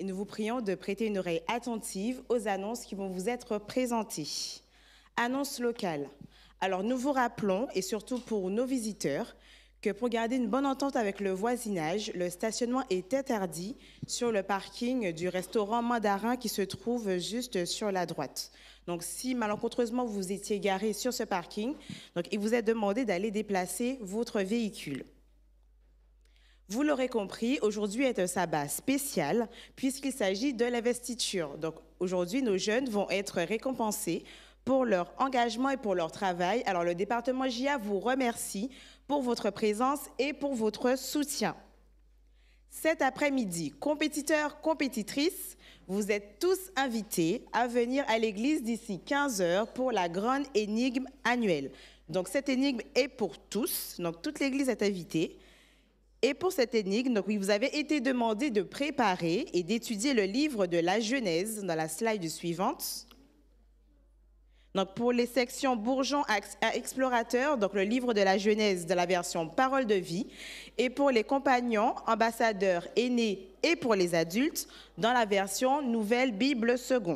et nous vous prions de prêter une oreille attentive aux annonces qui vont vous être présentées. Annonce locale. Alors nous vous rappelons, et surtout pour nos visiteurs, que pour garder une bonne entente avec le voisinage, le stationnement est interdit sur le parking du restaurant Mandarin qui se trouve juste sur la droite. Donc si malencontreusement vous étiez garé sur ce parking, donc il vous est demandé d'aller déplacer votre véhicule. Vous l'aurez compris, aujourd'hui est un sabbat spécial puisqu'il s'agit de l'investiture. Donc aujourd'hui, nos jeunes vont être récompensés pour leur engagement et pour leur travail. Alors le département JA vous remercie pour votre présence et pour votre soutien. Cet après-midi, compétiteurs, compétitrices, vous êtes tous invités à venir à l'église d'ici 15 heures pour la grande énigme annuelle. Donc cette énigme est pour tous, donc toute l'église est invitée. Et pour cette énigme, donc, vous avez été demandé de préparer et d'étudier le livre de la Genèse dans la slide suivante. Donc, pour les sections bourgeons à explorateurs, donc le livre de la Genèse de la version Parole de vie. Et pour les compagnons, ambassadeurs, aînés et pour les adultes, dans la version Nouvelle Bible Second.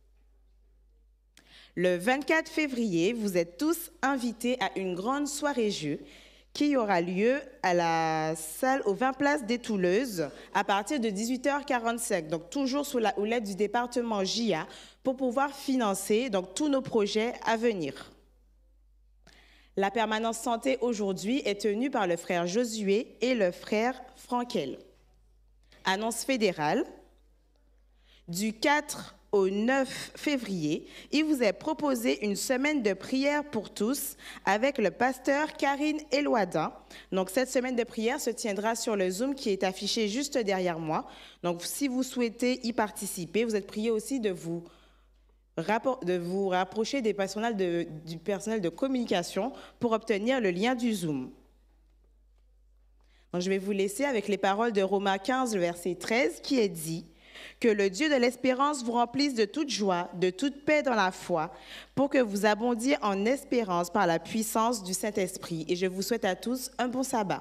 Le 24 février, vous êtes tous invités à une grande soirée-jeu qui aura lieu à la salle aux 20 places des Touleuses à partir de 18h45, donc toujours sous la houlette du département JA pour pouvoir financer donc, tous nos projets à venir. La permanence santé aujourd'hui est tenue par le frère Josué et le frère Frankel. Annonce fédérale. Du 4 au 9 février, il vous est proposé une semaine de prière pour tous avec le pasteur Karine Elouadin. Donc, cette semaine de prière se tiendra sur le Zoom qui est affiché juste derrière moi. Donc, si vous souhaitez y participer, vous êtes priés aussi de vous rapprocher du personnel de communication pour obtenir le lien du Zoom. Donc, je vais vous laisser avec les paroles de Romains 15, le verset 13, qui est dit: que le Dieu de l'espérance vous remplisse de toute joie, de toute paix dans la foi, pour que vous abondiez en espérance par la puissance du Saint-Esprit. Et je vous souhaite à tous un bon sabbat.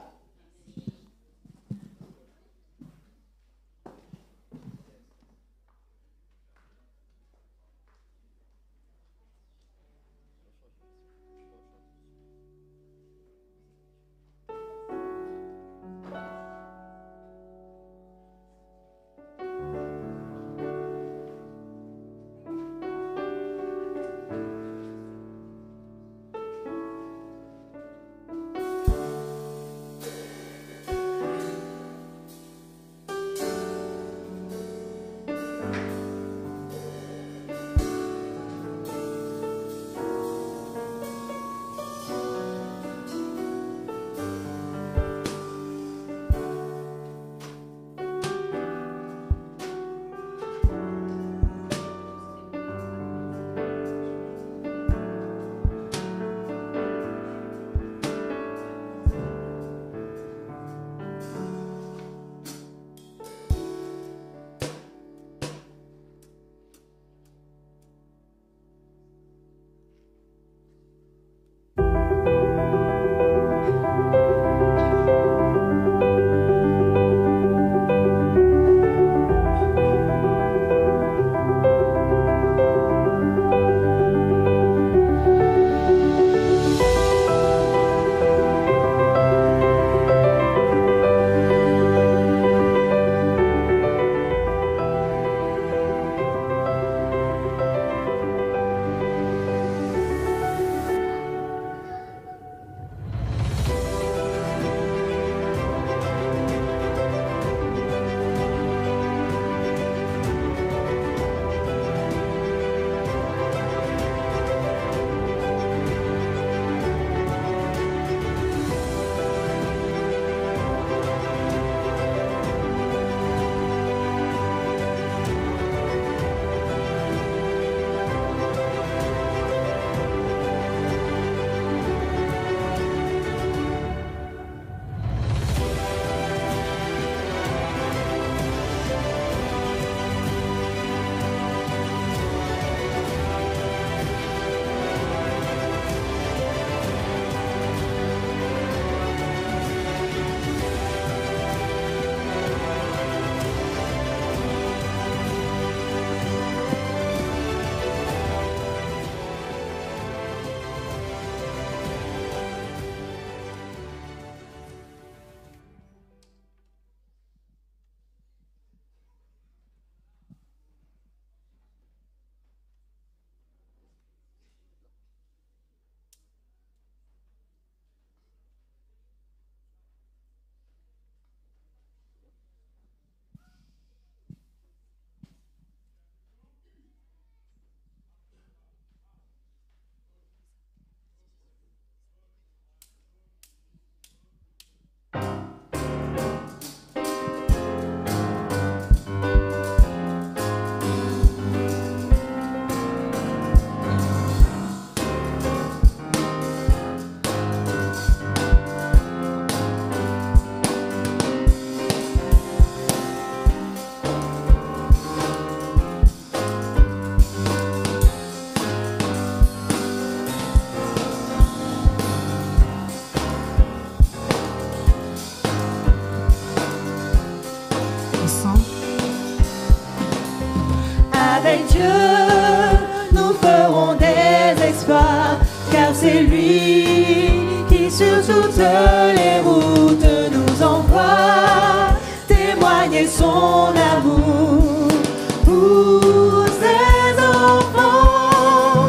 Dieu, nous ferons des exploits, car c'est lui qui sur toutes les routes nous envoie témoigner son amour pour ses enfants.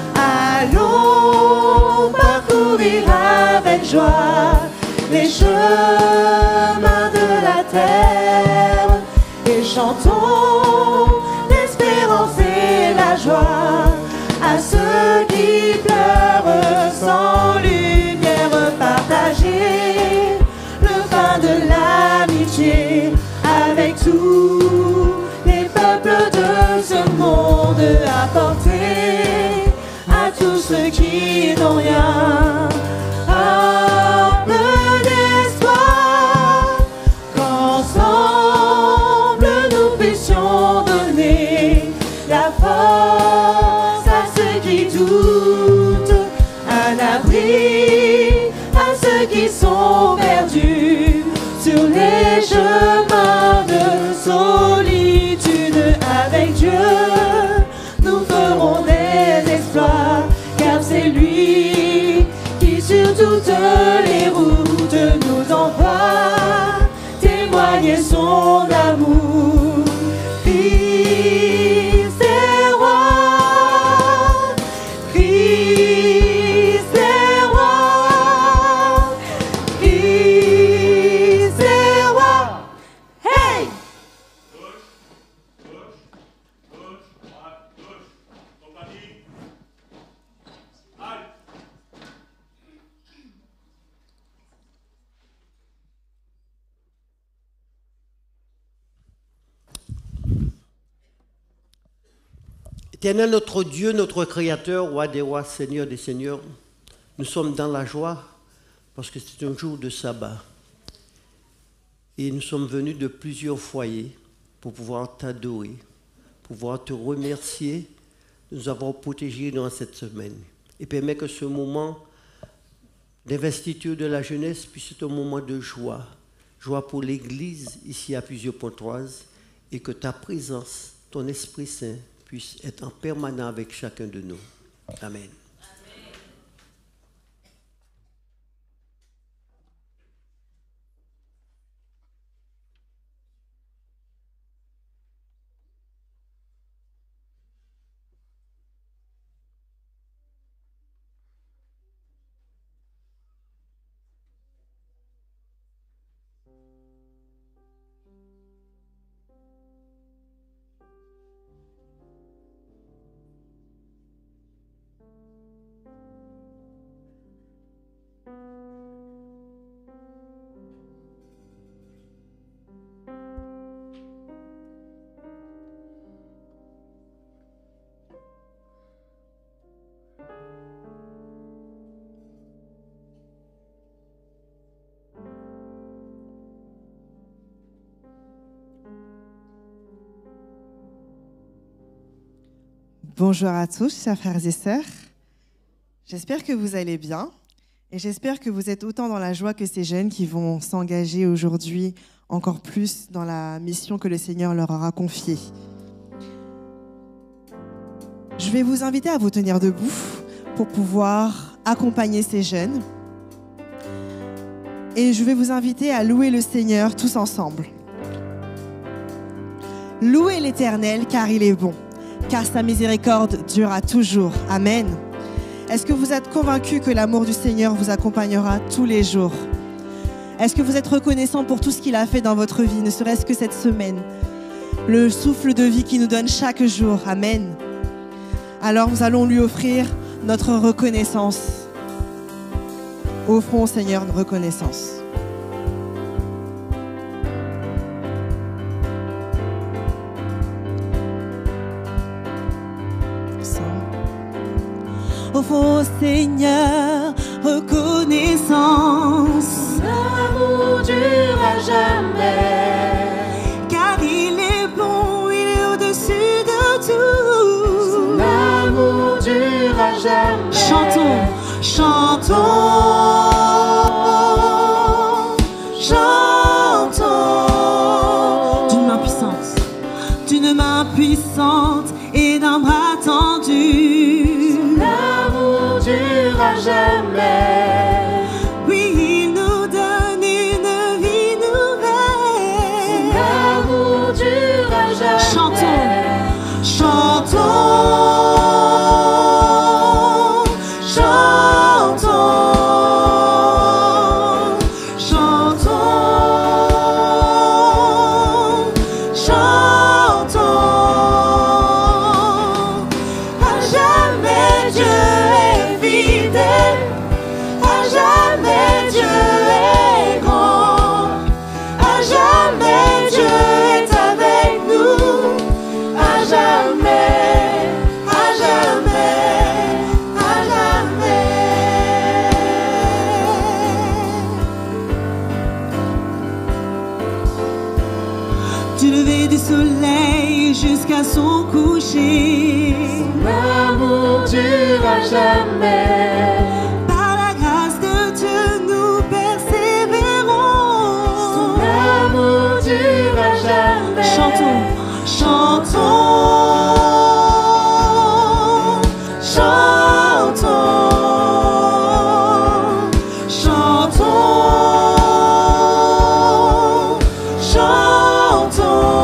Allons parcourir avec joie les chemins de la terre et chantons l'espérance et la joie à ceux qui pleurent sans lumière. Partager le pain de l'amitié avec tous les peuples de ce monde, apporter à tous ceux qui n'ont rien un peu d'espoir, qu'ensemble nous puissions donner la force à ceux qui doutent, un abri à ceux qui sont perdus sur les chemins de solitude. Avec Dieu, nous ferons des exploits, car c'est lui qui sur toutes les routes nous envoie témoigner son amour. Christ est roi, Christ est roi, Christ est roi. Hey! Éternel notre Dieu, notre Créateur, Roi des rois, Seigneur des seigneurs, nous sommes dans la joie parce que c'est un jour de sabbat. Et nous sommes venus de plusieurs foyers pour pouvoir t'adorer, pour pouvoir te remercier de nous avoir protégés dans cette semaine. Et permet que ce moment d'investiture de la jeunesse puisse être un moment de joie. Joie pour l'Église ici à Puisieux-Pontoise, et que ta présence, ton Esprit Saint, puisse être en permanent avec chacun de nous. Amen. Bonjour à tous, chers frères et sœurs. J'espère que vous allez bien et j'espère que vous êtes autant dans la joie que ces jeunes qui vont s'engager aujourd'hui encore plus dans la mission que le Seigneur leur aura confiée. Je vais vous inviter à vous tenir debout pour pouvoir accompagner ces jeunes. Et je vais vous inviter à louer le Seigneur tous ensemble. Louez l'Éternel car il est bon, car sa miséricorde durera toujours. Amen. Est-ce que vous êtes convaincus que l'amour du Seigneur vous accompagnera tous les jours? Est-ce que vous êtes reconnaissant pour tout ce qu'il a fait dans votre vie, ne serait-ce que cette semaine? Le souffle de vie qu'il nous donne chaque jour. Amen. Alors nous allons lui offrir notre reconnaissance. Offrons au Seigneur une reconnaissance. Offrons au Seigneur reconnaissance. Son amour durera jamais, car il est bon, il est au-dessus de tout. Son amour durera jamais. Chantons, chantons, chantons. D'une main puissante et du lever du soleil jusqu'à son coucher. Son amour durera jamais. Par la grâce de Dieu, nous persévérons. Son amour durera jamais. Chantons, chantons, chantons, chantons, chantons.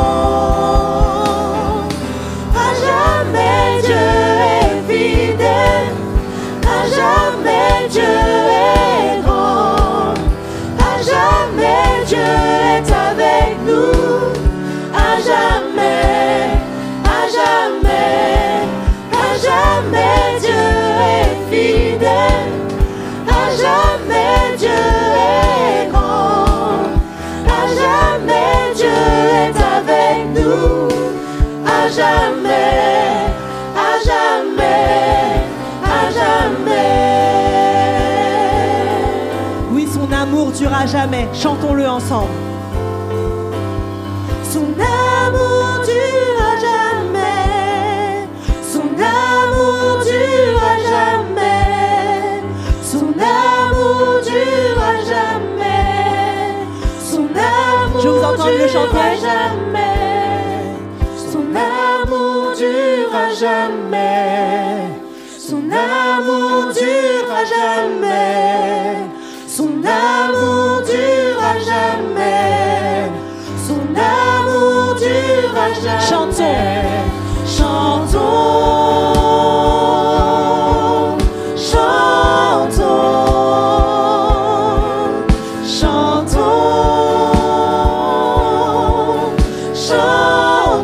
À jamais Dieu est fidèle, à jamais Dieu est grand, à jamais Dieu est avec nous, à jamais, à jamais, à jamais Dieu est fidèle, à jamais Dieu est grand, à jamais Dieu est avec nous, à jamais, à jamais, à jamais. Oui, son amour durera jamais. Chantons-le ensemble. Son amour durera jamais, son amour durera jamais, son amour durera jamais, son amour Je vous entends le chanter. durera jamais, son amour durera jamais, son amour durera jamais, son amour durera jamais. Son amour durera jamais. Chantons. Chantons, chantons, chantons,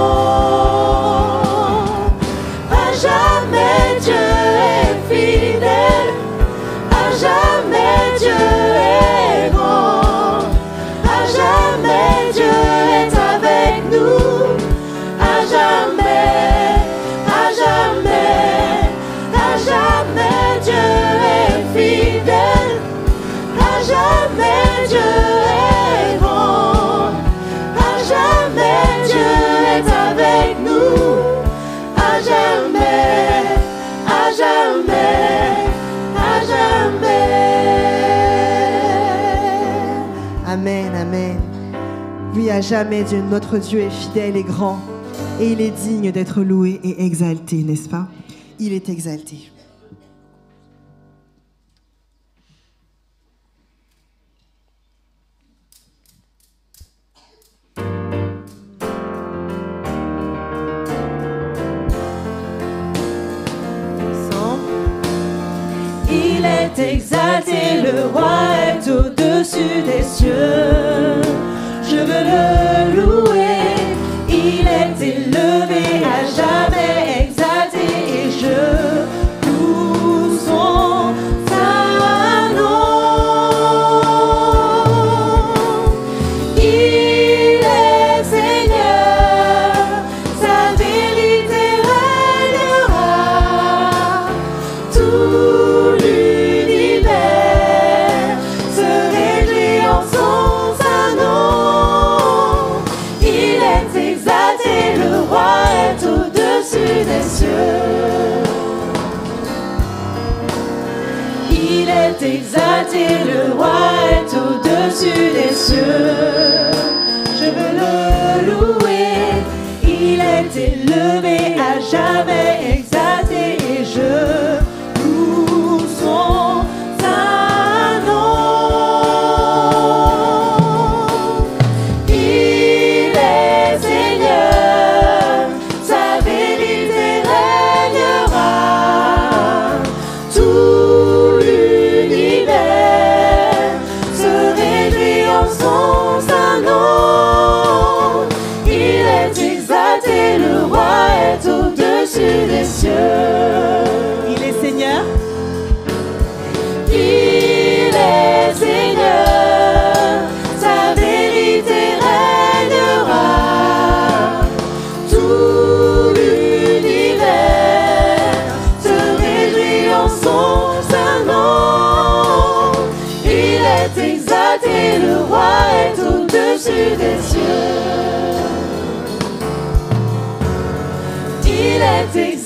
chantons. À jamais Dieu est fidèle, à jamais Dieu est grand, à jamais Dieu est avec nous, à jamais, à jamais, à jamais Dieu est fidèle, à jamais Dieu est grand, à jamais Dieu est avec nous, à jamais, à jamais, à jamais. Amen, amen. Oui, à jamais, Dieu, notre Dieu est fidèle et grand. Et il est digne d'être loué et exalté, n'est-ce pas? Il est exalté. Il est exalté, le roi est au-dessus des cieux. Je veux le louer, il est élevé, à jamais exalté, et je loue son saint nom. Il est Seigneur, sa vérité régnera. Tout l'univers se réjouit en son saint nom. Il est exalté, le roi est au-dessus des cieux. Il est exalté, le roi est au-dessus des cieux. Je veux le louer, il est élevé, à jamais exalté, et je loue son saint nom. Il est Seigneur, sa vérité régnera. Tout l'univers se réjouit en son saint nom. Il est exalté, le roi est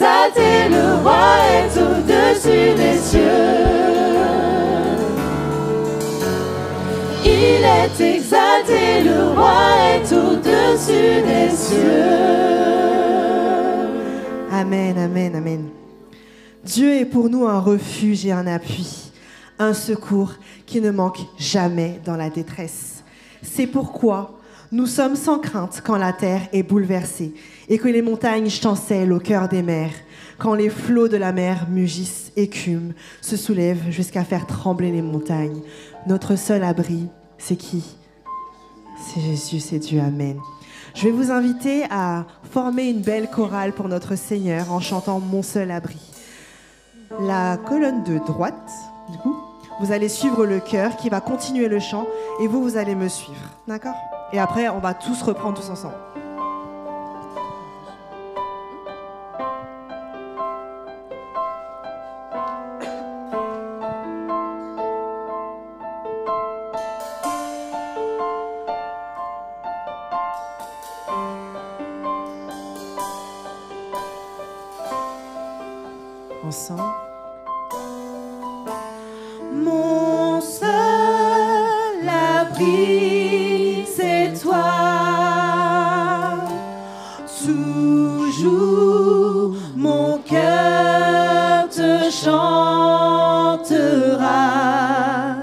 exalté, le roi est au-dessus des cieux. Il est exalté, le roi est au-dessus des cieux. Amen, amen, amen. Dieu est pour nous un refuge et un appui, un secours qui ne manque jamais dans la détresse. C'est pourquoi nous sommes sans crainte quand la terre est bouleversée et que les montagnes chancellent au cœur des mers, quand les flots de la mer mugissent, écument, se soulèvent jusqu'à faire trembler les montagnes. Notre seul abri, c'est qui? C'est Jésus, c'est Dieu, amen. Je vais vous inviter à former une belle chorale pour notre Seigneur en chantant Mon seul abri. La colonne de droite, du coup, vous allez suivre le chœur qui va continuer le chant et vous allez me suivre, d'accord? Et après, on va tous reprendre tous ensemble. Ensemble. Mon seul abri, c'est toi. Toujours mon cœur te chantera,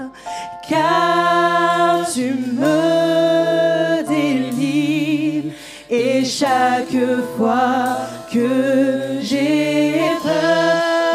car tu me délivres. Et chaque fois que j'ai peur,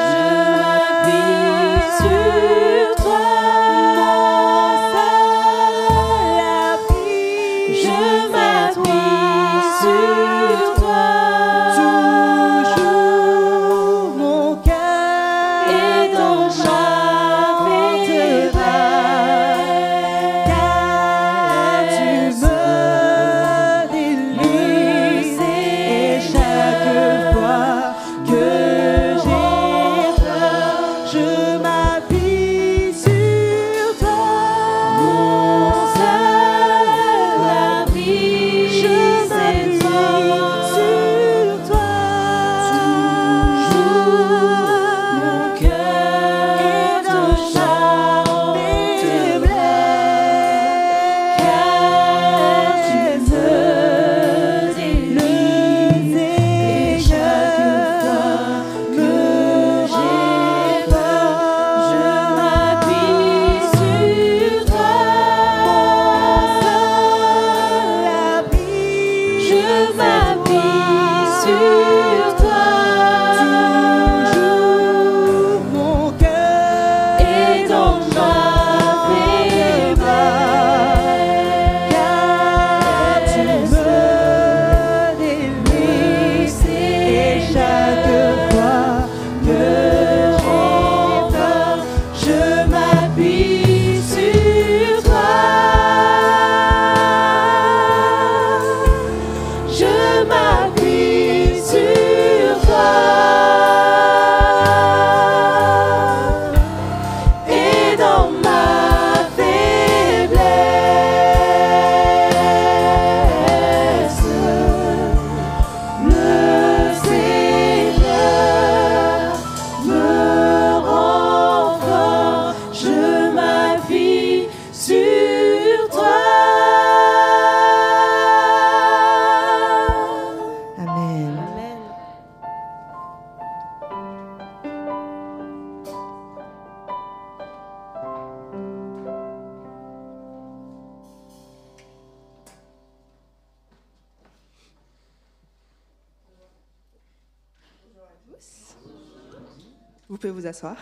Vous pouvez vous asseoir.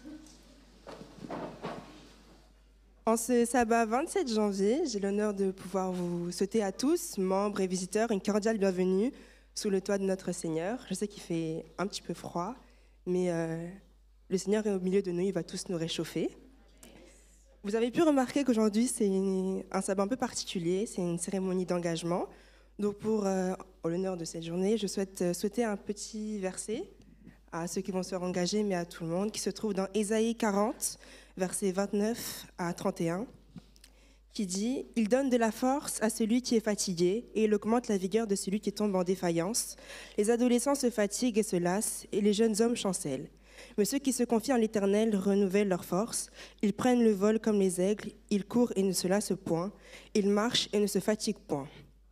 En ce sabbat 27 janvier, j'ai l'honneur de pouvoir vous souhaiter à tous, membres et visiteurs, une cordiale bienvenue sous le toit de notre Seigneur. Je sais qu'il fait un petit peu froid, mais le Seigneur est au milieu de nous, il va tous nous réchauffer. Vous avez pu remarquer qu'aujourd'hui, c'est un sabbat un peu particulier, c'est une cérémonie d'engagement. Donc pour l'honneur de cette journée, je souhaite souhaiter un petit verset à ceux qui vont se faire engager, mais à tout le monde, qui se trouve dans Ésaïe 40, versets 29 à 31, qui dit « Il donne de la force à celui qui est fatigué et il augmente la vigueur de celui qui tombe en défaillance. Les adolescents se fatiguent et se lassent et les jeunes hommes chancellent. Mais ceux qui se confient en l'Éternel renouvellent leur force. Ils prennent le vol comme les aigles, ils courent et ne se lassent point, ils marchent et ne se fatiguent point. »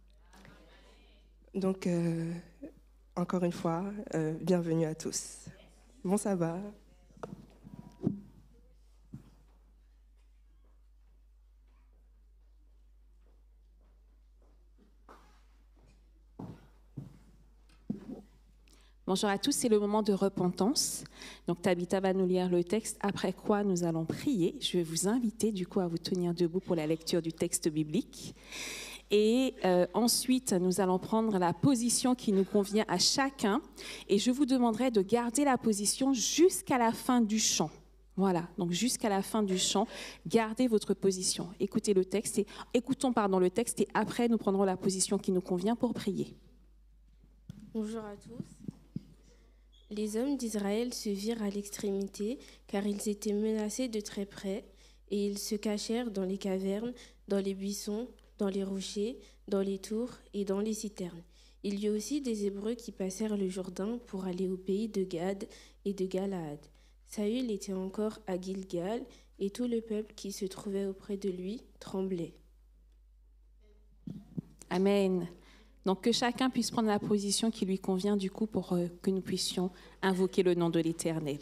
Donc, encore une fois, bienvenue à tous. Bon sabbat. Bonjour à tous, c'est le moment de repentance. Donc Tabitha va nous lire le texte, après quoi nous allons prier. Je vais vous inviter du coup à vous tenir debout pour la lecture du texte biblique. Et ensuite, nous allons prendre la position qui nous convient à chacun. Et je vous demanderai de garder la position jusqu'à la fin du chant. Voilà, donc jusqu'à la fin du chant, gardez votre position. Écoutons le texte et après nous prendrons la position qui nous convient pour prier. Bonjour à tous. Les hommes d'Israël se virent à l'extrémité, car ils étaient menacés de très près, et ils se cachèrent dans les cavernes, dans les buissons, dans les rochers, dans les tours et dans les citernes. Il y eut aussi des Hébreux qui passèrent le Jourdain pour aller au pays de Gad et de Galaad. Saül était encore à Gilgal, et tout le peuple qui se trouvait auprès de lui tremblait. Amen. Donc que chacun puisse prendre la position qui lui convient du coup pour que nous puissions invoquer le nom de l'Éternel.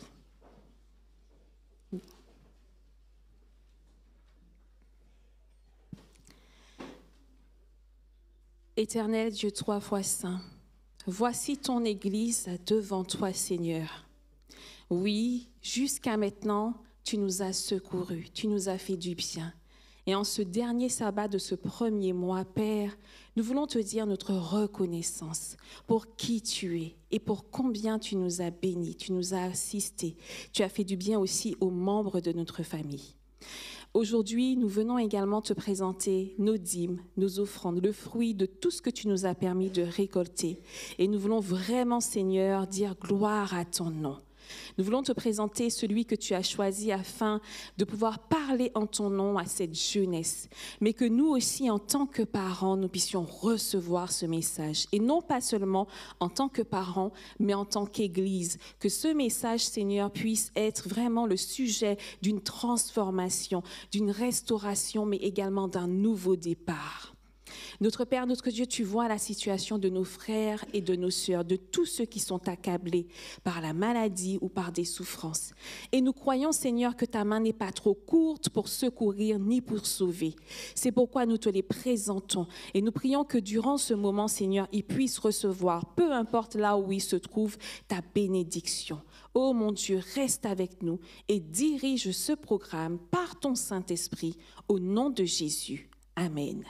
Éternel Dieu 3 fois saint, voici ton Église devant toi, Seigneur. Oui, jusqu'à maintenant, tu nous as secourus, tu nous as fait du bien. Et en ce dernier sabbat de ce premier mois, Père, nous voulons te dire notre reconnaissance pour qui tu es et pour combien tu nous as bénis, tu nous as assistés. Tu as fait du bien aussi aux membres de notre famille. Aujourd'hui, nous venons également te présenter nos dîmes, nos offrandes, le fruit de tout ce que tu nous as permis de récolter. Et nous voulons vraiment, Seigneur, dire gloire à ton nom. Nous voulons te présenter celui que tu as choisi afin de pouvoir parler en ton nom à cette jeunesse, mais que nous aussi, en tant que parents, nous puissions recevoir ce message. Et non pas seulement en tant que parents, mais en tant qu'Église. Que ce message, Seigneur, puisse être vraiment le sujet d'une transformation, d'une restauration, mais également d'un nouveau départ. Notre Père, notre Dieu, tu vois la situation de nos frères et de nos sœurs, de tous ceux qui sont accablés par la maladie ou par des souffrances. Et nous croyons, Seigneur, que ta main n'est pas trop courte pour secourir ni pour sauver. C'est pourquoi nous te les présentons et nous prions que durant ce moment, Seigneur, ils puissent recevoir, peu importe là où ils se trouvent, ta bénédiction. Oh mon Dieu, reste avec nous et dirige ce programme par ton Saint-Esprit au nom de Jésus. Amen.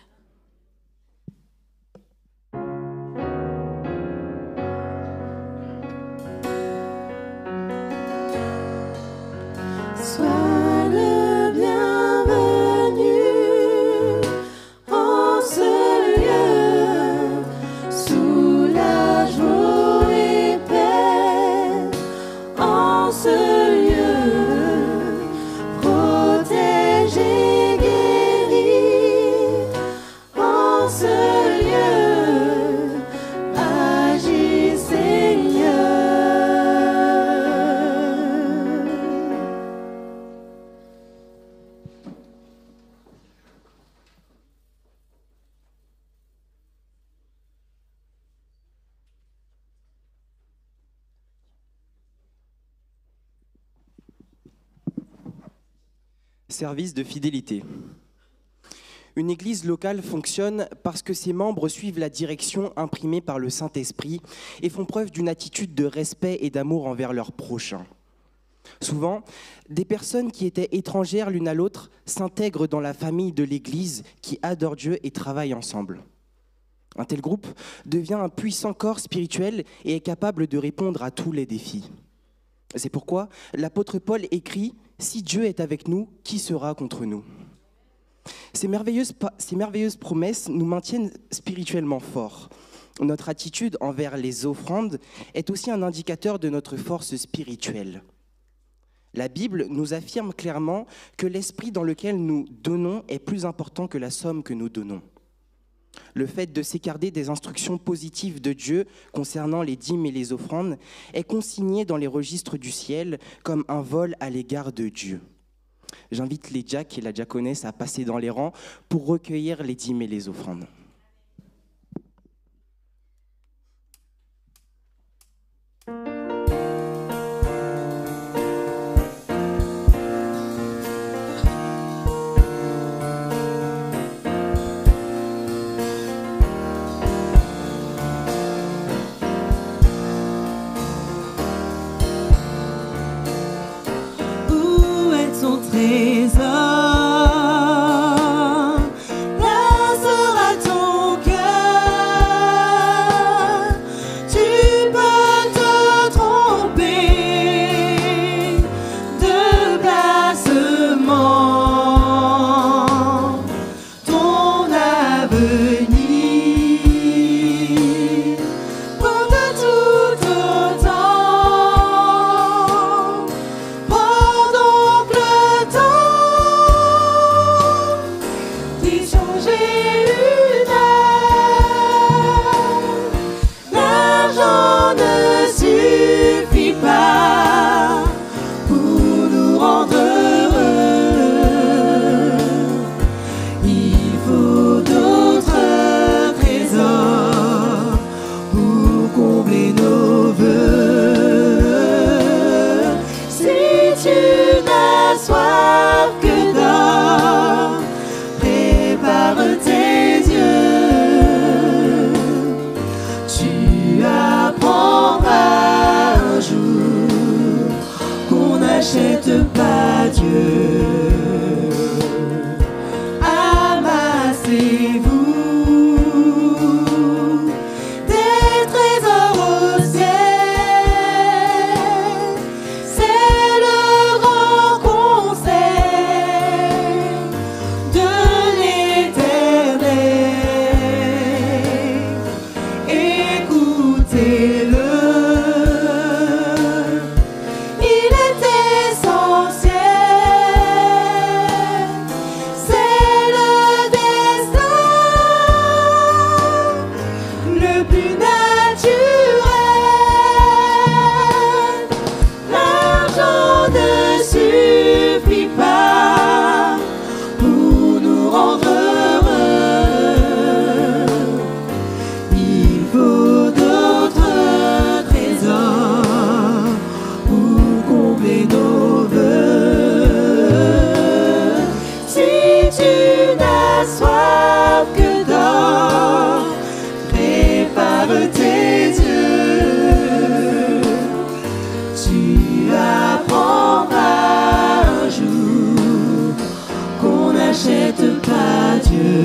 Sois le bienvenu en ce lieu, sous la joie et paix, en ce lieu, protégé, guéri, en ce lieu, agis Seigneur. Service de fidélité. Une église locale fonctionne parce que ses membres suivent la direction imprimée par le Saint-Esprit et font preuve d'une attitude de respect et d'amour envers leurs prochains. Souvent, des personnes qui étaient étrangères l'une à l'autre s'intègrent dans la famille de l'église qui adore Dieu et travaille ensemble. Un tel groupe devient un puissant corps spirituel et est capable de répondre à tous les défis. C'est pourquoi l'apôtre Paul écrit « Si Dieu est avec nous, qui sera contre nous ?» Ces merveilleuses promesses nous maintiennent spirituellement forts. Notre attitude envers les offrandes est aussi un indicateur de notre force spirituelle. La Bible nous affirme clairement que l'esprit dans lequel nous donnons est plus important que la somme que nous donnons. Le fait de s'écarter des instructions positives de Dieu concernant les dîmes et les offrandes est consigné dans les registres du ciel comme un vol à l'égard de Dieu. J'invite les diacres et la diaconesse à passer dans les rangs pour recueillir les dîmes et les offrandes. Où est ton trésor? Là sera ton cœur. Tu peux te tromper de placement. Ton avenir porte tout autant. Prends donc le temps d'y changer une heure. L'argent ne suffit pas pour nous rendre heureux. Il faut d'autres trésors pour combler nos vœux. Si tu n'as soif que d'or, prépare tes yeux. Tu apprendras un jour qu'on n'achète pas Dieu. Amassez-vous des trésors au ciel. C'est le grand conseil de l'Éternel. Écoutez-le, il est essentiel. C'est le destin le plus naturel. L'argent ne suffit pas pour nous rendre heureux. Il faut d'autres trésors pour combler nos vœux. Si tu n'as soif que d'or, prépare tes yeux. Tu apprendras un jour qu'on n'achète pas Dieu.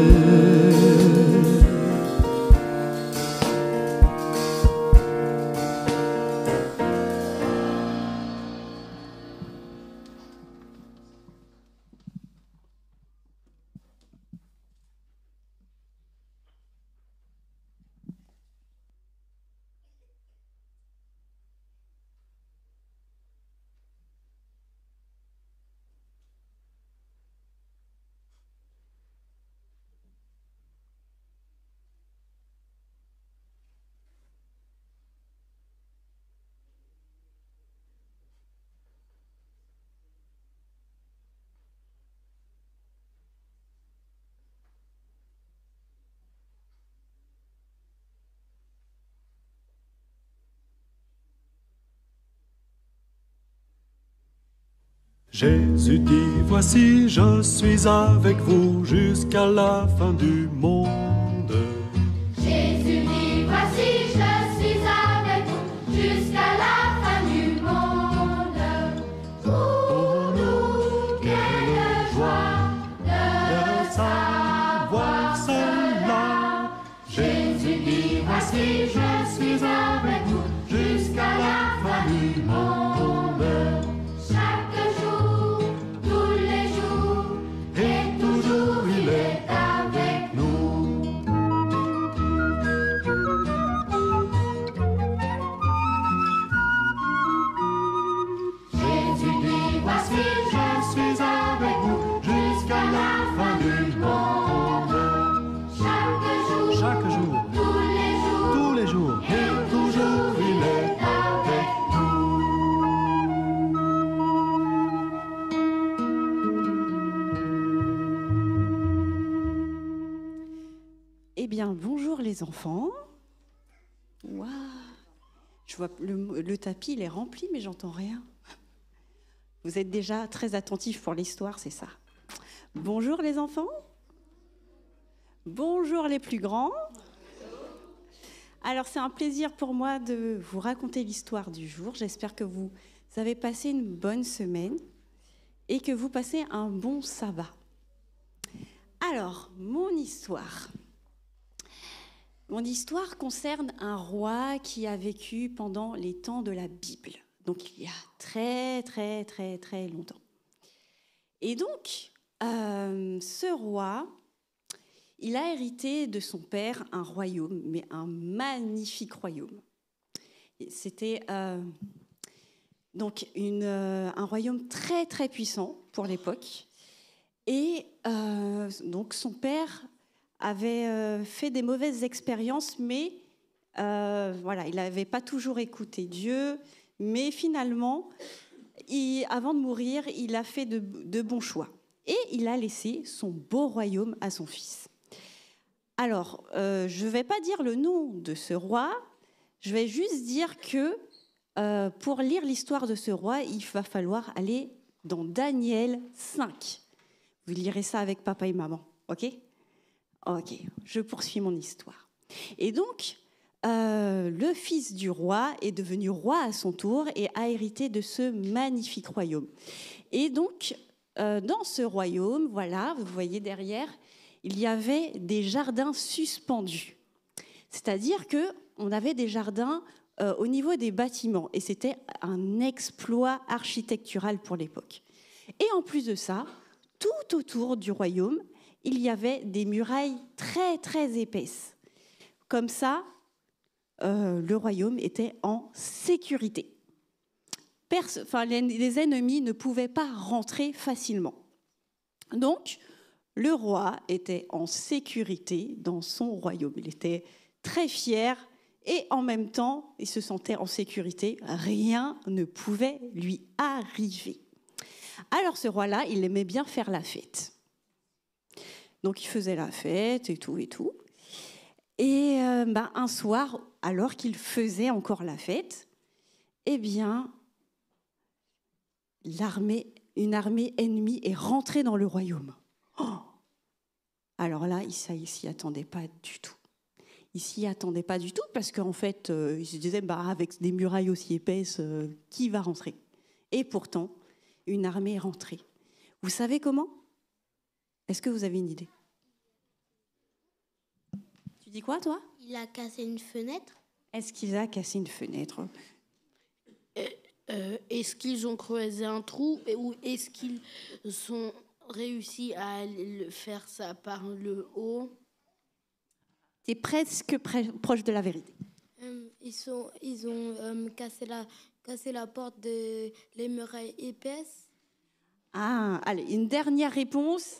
Jésus dit, voici, je suis avec vous jusqu'à la fin du monde. Jésus dit, voici, je suis avec vous jusqu'à la fin du monde. Pour nous, quelle joie de savoir cela. Jésus dit, voici, je suis avec vous jusqu'à la fin du monde. Chaque jour, tous les jours, et toujours il est avec nous. Jésus bien, bonjour les enfants. Waouh! Je vois le tapis, il est rempli, mais j'entends rien. Vous êtes déjà très attentifs pour l'histoire, c'est ça. Bonjour les enfants. Bonjour les plus grands. Alors c'est un plaisir pour moi de vous raconter l'histoire du jour. J'espère que vous avez passé une bonne semaine et que vous passez un bon sabbat. Alors, mon histoire concerne un roi qui a vécu pendant les temps de la Bible. Donc, il y a très, très, très, très longtemps. Et donc, ce roi, il a hérité de son père un royaume, mais un magnifique royaume. C'était donc un royaume très, très puissant pour l'époque. Et donc, son père avait fait des mauvaises expériences, mais voilà, il n'avait pas toujours écouté Dieu. Mais finalement, avant de mourir, il a fait de bons choix. Et il a laissé son beau royaume à son fils. Alors, je ne vais pas dire le nom de ce roi, je vais juste dire que pour lire l'histoire de ce roi, il va falloir aller dans Daniel 5. Vous lirez ça avec papa et maman, ok? Ok, je poursuis mon histoire. Et donc, le fils du roi est devenu roi à son tour et a hérité de ce magnifique royaume. Et donc, dans ce royaume, voilà, vous voyez derrière, il y avait des jardins suspendus. C'est-à-dire qu'on avait des jardins au niveau des bâtiments. Et c'était un exploit architectural pour l'époque. Et en plus de ça, tout autour du royaume, il y avait des murailles très, très épaisses. Comme ça, le royaume était en sécurité. Les ennemis ne pouvaient pas rentrer facilement. Donc, le roi était en sécurité dans son royaume. Il était très fier et en même temps, il se sentait en sécurité. Rien ne pouvait lui arriver. Alors, ce roi-là, il aimait bien faire la fête. Donc, il faisait la fête et tout et tout. Et un soir, alors qu'il faisait encore la fête, eh bien, une armée ennemie est rentrée dans le royaume. Oh! Alors là, il s'y attendait pas du tout. Il s'y attendait pas du tout parce qu'en fait, il se disait, avec des murailles aussi épaisses, qui va rentrer? Et pourtant, une armée est rentrée. Vous savez comment? Est-ce que vous avez une idée? Tu dis quoi, toi? Il a cassé une fenêtre. Est-ce qu'il a cassé une fenêtre? Est-ce qu'ils ont creusé un trou ou est-ce qu'ils ont réussi à faire ça par le haut? C'est presque proche de la vérité. Ils ont cassé la porte des murailles épaisses. Ah, allez, une dernière réponse.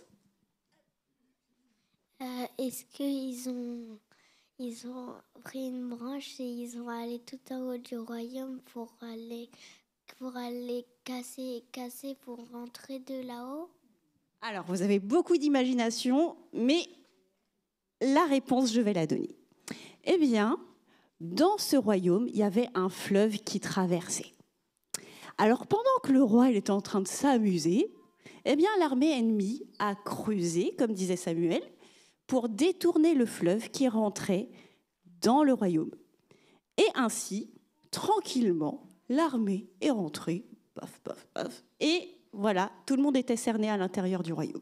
Est-ce qu'ils ont pris une branche et ils ont allé tout en haut du royaume pour aller casser pour rentrer de là-haut? Alors, vous avez beaucoup d'imagination, mais la réponse, je vais la donner. Eh bien, dans ce royaume, il y avait un fleuve qui traversait. Alors, pendant que le roi il était en train de s'amuser, eh bien, l'armée ennemie a creusé, comme disait Samuel, pour détourner le fleuve qui rentrait dans le royaume. Et ainsi, tranquillement, l'armée est rentrée, paf, paf, paf, et voilà, tout le monde était cerné à l'intérieur du royaume.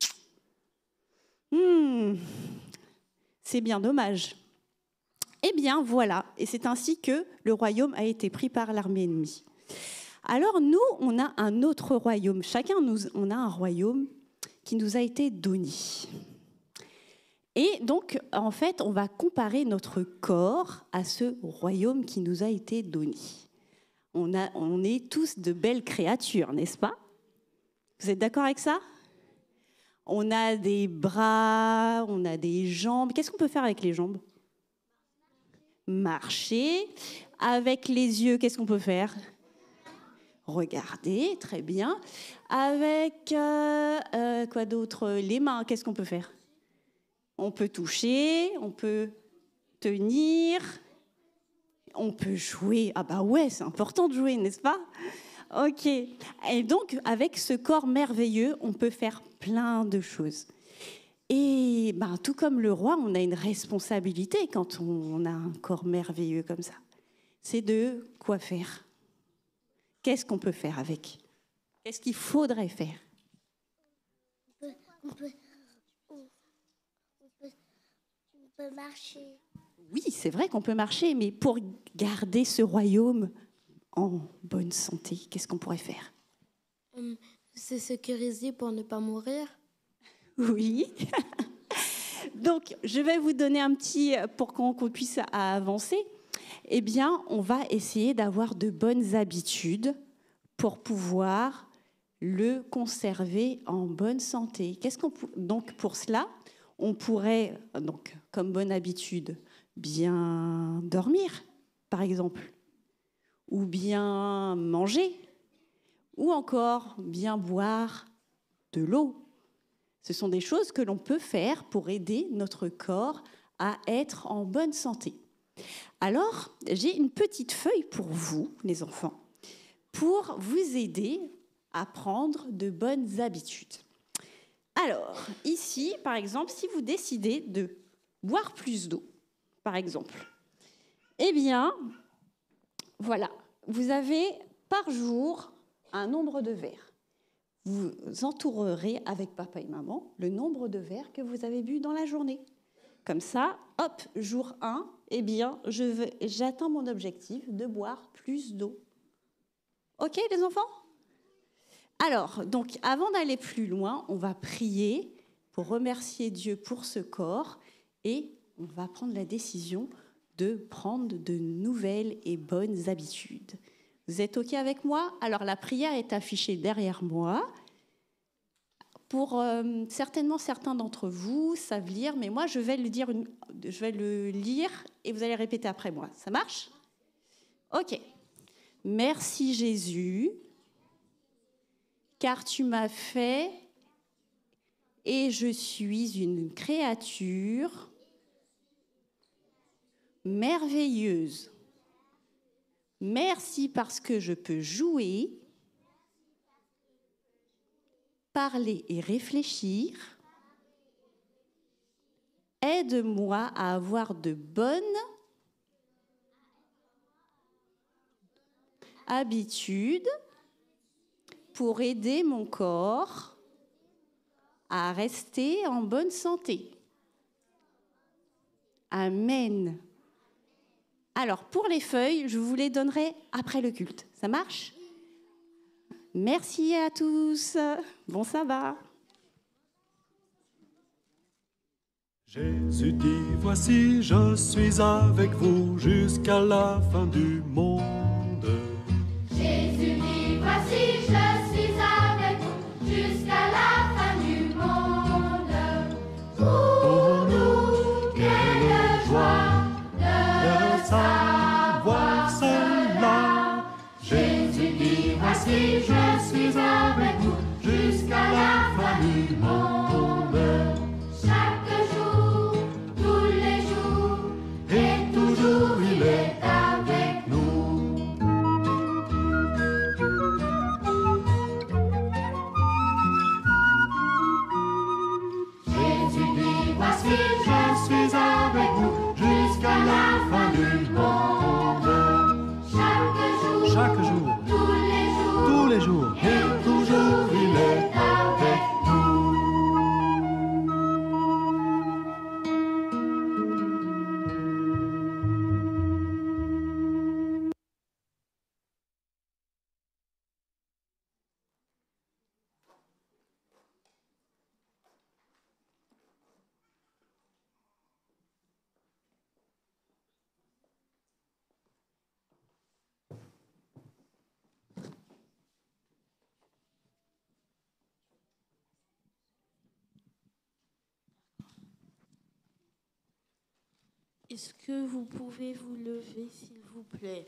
C'est bien dommage. Eh bien, voilà, et c'est ainsi que le royaume a été pris par l'armée ennemie. Alors nous, on a un autre royaume. Chacun, on a un royaume qui nous a été donné. Et donc, en fait, on va comparer notre corps à ce royaume qui nous a été donné. On est tous de belles créatures, n'est-ce pas? Vous êtes d'accord avec ça? On a des bras, on a des jambes. Qu'est-ce qu'on peut faire avec les jambes? Marcher. Avec les yeux, qu'est-ce qu'on peut faire? Regarder, très bien. Avec quoi d'autre? Les mains, qu'est-ce qu'on peut faire? on peut toucher, on peut tenir, on peut jouer. Ah bah ouais, c'est important de jouer, n'est-ce pas? Ok. Et donc, avec ce corps merveilleux, on peut faire plein de choses. Et ben, tout comme le roi, on a une responsabilité quand on a un corps merveilleux comme ça. C'est de quoi faire. Qu'est-ce qu'on peut faire avec? Qu'est-ce qu'il faudrait faire? On peut marcher. Oui, c'est vrai qu'on peut marcher, mais pour garder ce royaume en bonne santé, qu'est-ce qu'on pourrait faire? Se sécuriser pour ne pas mourir. Oui. Donc, je vais vous donner un petit, pour qu'on puisse avancer. Eh bien, on va essayer d'avoir de bonnes habitudes pour pouvoir le conserver en bonne santé. Donc, pour cela, on pourrait, donc, comme bonne habitude, bien dormir, par exemple, ou bien manger, ou encore bien boire de l'eau. Ce sont des choses que l'on peut faire pour aider notre corps à être en bonne santé. Alors, j'ai une petite feuille pour vous, les enfants, pour vous aider à prendre de bonnes habitudes. Alors, ici, par exemple, si vous décidez de boire plus d'eau, par exemple, eh bien, voilà, vous avez par jour un nombre de verres. Vous entourerez avec papa et maman le nombre de verres que vous avez bu dans la journée. Comme ça, hop, jour 1, eh bien, j'atteins mon objectif de boire plus d'eau. OK, les enfants? Alors, donc, avant d'aller plus loin, on va prier pour remercier Dieu pour ce corps et on va prendre la décision de prendre de nouvelles et bonnes habitudes. Vous êtes OK avec moi? Alors, la prière est affichée derrière moi. Pour certainement certains d'entre vous savent lire, mais moi, je vais le lire et vous allez répéter après moi. Ça marche? OK. Merci Jésus, car tu m'as fait et je suis une créature merveilleuse. Merci parce que je peux jouer, parler et réfléchir. Aide-moi à avoir de bonnes habitudes pour aider mon corps à rester en bonne santé. Amen. Alors, pour les feuilles, je vous les donnerai après le culte. Ça marche? Merci à tous. Bon sabbat. Jésus dit, voici, je suis avec vous jusqu'à la fin du monde. Jésus dit, voici, je suis avec vous jusqu'à la fin du monde. Pour nous, quelle joie de savoir cela. Jésus dit, voici, je suis avec vous jusqu'à la fin du monde. Chaque jour, tous les jours, et toujours il est avec nous. Jésus dit, voici, je suis avec vous jusqu'à la fin du monde. Chaque jour, tous les jours, et toujours il est avec nous. Est-ce que vous pouvez vous lever, s'il vous plaît?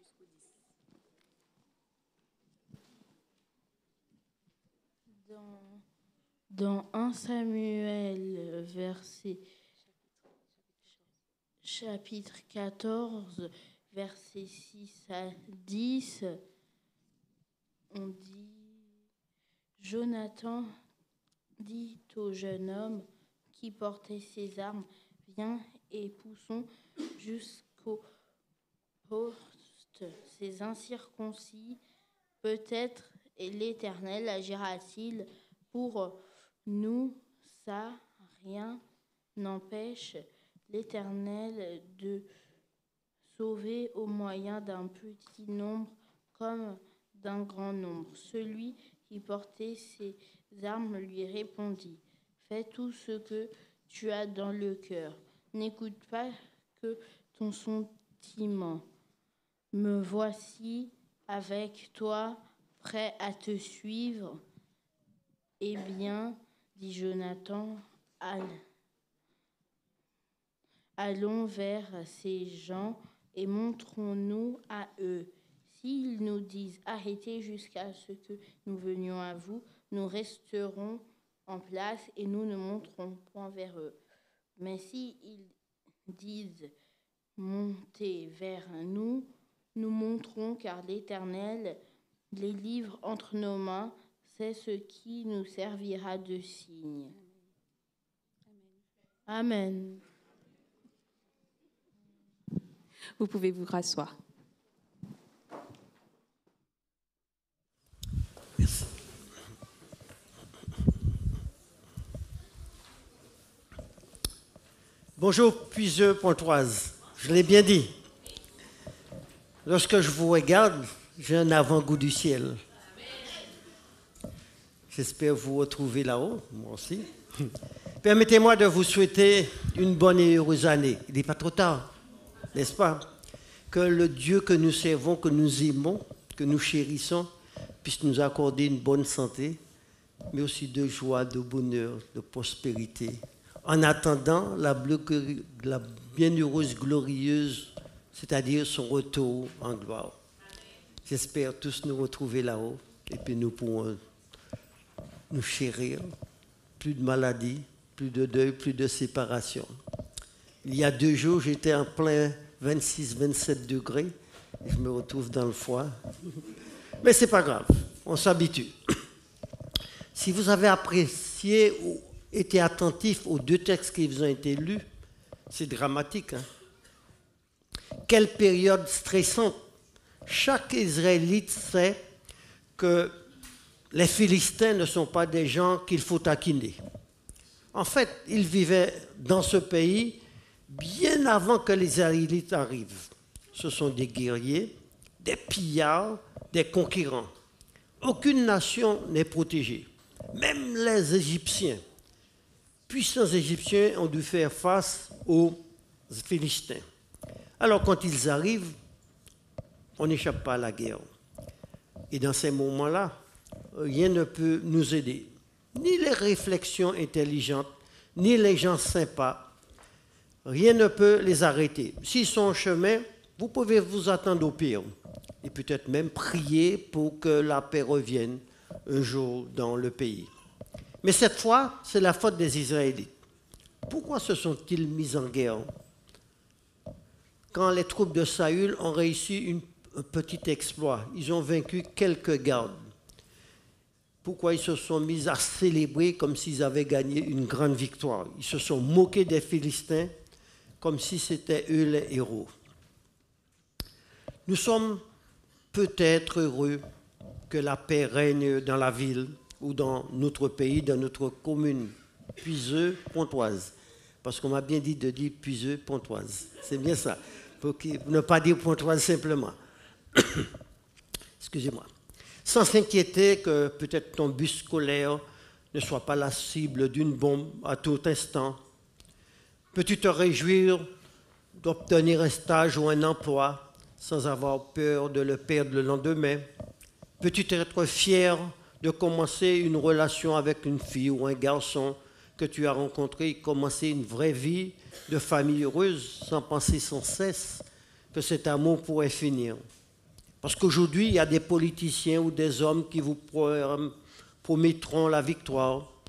Dans Dans 1 Samuel, chapitre 14, versets 6 à 10, on dit « Jonathan dit au jeune homme qui portait ses armes, « Viens et poussons jusqu'au poste ces incirconcis. Peut-être l'Éternel agira-t-il pour nous, ça, rien n'empêche l'Éternel de sauver au moyen d'un petit nombre comme d'un grand nombre. » Celui qui portait ses armes lui répondit, « Fais tout ce que tu as dans le cœur. N'écoute pas que ton sentiment. Me voici avec toi, prêt à te suivre. » Eh bien, dit Jonathan, allons vers ces gens et montrons-nous à eux. S'ils nous disent « Arrêtez jusqu'à ce que nous venions à vous », nous resterons en place et nous ne monterons point vers eux. Mais s'ils disent « Montez vers nous », nous monterons, car l'Éternel les livre entre nos mains. C'est ce qui nous servira de signe. Amen. Vous pouvez vous rasseoir. Merci. Bonjour, Puiseux, Pontoise. Je l'ai bien dit. Lorsque je vous regarde, j'ai un avant-goût du ciel. J'espère vous retrouver là-haut, moi aussi. Permettez-moi de vous souhaiter une bonne et heureuse année. Il n'est pas trop tard, n'est-ce pas? Que le Dieu que nous servons, que nous aimons, que nous chérissons, puisse nous accorder une bonne santé, mais aussi de joie, de bonheur, de prospérité. En attendant la bienheureuse, glorieuse, c'est-à-dire son retour en gloire. J'espère tous nous retrouver là-haut, et puis nous pourrons nous chérir. Plus de maladies, plus de deuil, plus de séparation. Il y a 2 jours, j'étais en plein 26-27 degrés, et je me retrouve dans le froid. Mais ce n'est pas grave, on s'habitue. Si vous avez apprécié ou été attentif aux 2 textes qui vous ont été lus, c'est dramatique. Hein? Quelle période stressante. Chaque Israélite sait que les Philistins ne sont pas des gens qu'il faut taquiner. En fait, ils vivaient dans ce pays bien avant que les Israélites arrivent. Ce sont des guerriers, des pillards, des conquérants. Aucune nation n'est protégée. Même les Égyptiens, puissants Égyptiens, ont dû faire face aux Philistins. Alors quand ils arrivent, on n'échappe pas à la guerre. Et dans ces moments-là, rien ne peut nous aider. Ni les réflexions intelligentes, ni les gens sympas. Rien ne peut les arrêter. S'ils sont en chemin, vous pouvez vous attendre au pire. Et peut-être même prier pour que la paix revienne un jour dans le pays. Mais cette fois, c'est la faute des Israélites. Pourquoi se sont-ils mis en guerre? Quand les troupes de Saül ont réussi un petit exploit, ils ont vaincu quelques gardes. Pourquoi ils se sont mis à célébrer comme s'ils avaient gagné une grande victoire? Ils se sont moqués des Philistins comme si c'était eux les héros. Nous sommes peut-être heureux que la paix règne dans la ville ou dans notre pays, dans notre commune, Puiseux, Pontoise. Parce qu'on m'a bien dit de dire Puiseux, Pontoise. C'est bien ça, pour ne pas dire Pontoise simplement. Excusez-moi. Sans s'inquiéter que peut-être ton bus scolaire ne soit pas la cible d'une bombe à tout instant. Peux-tu te réjouir d'obtenir un stage ou un emploi sans avoir peur de le perdre le lendemain? Peux-tu être fier de commencer une relation avec une fille ou un garçon que tu as rencontré et commencer une vraie vie de famille heureuse sans penser sans cesse que cet amour pourrait finir? Parce qu'aujourd'hui, il y a des politiciens ou des hommes qui vous promettront la victoire,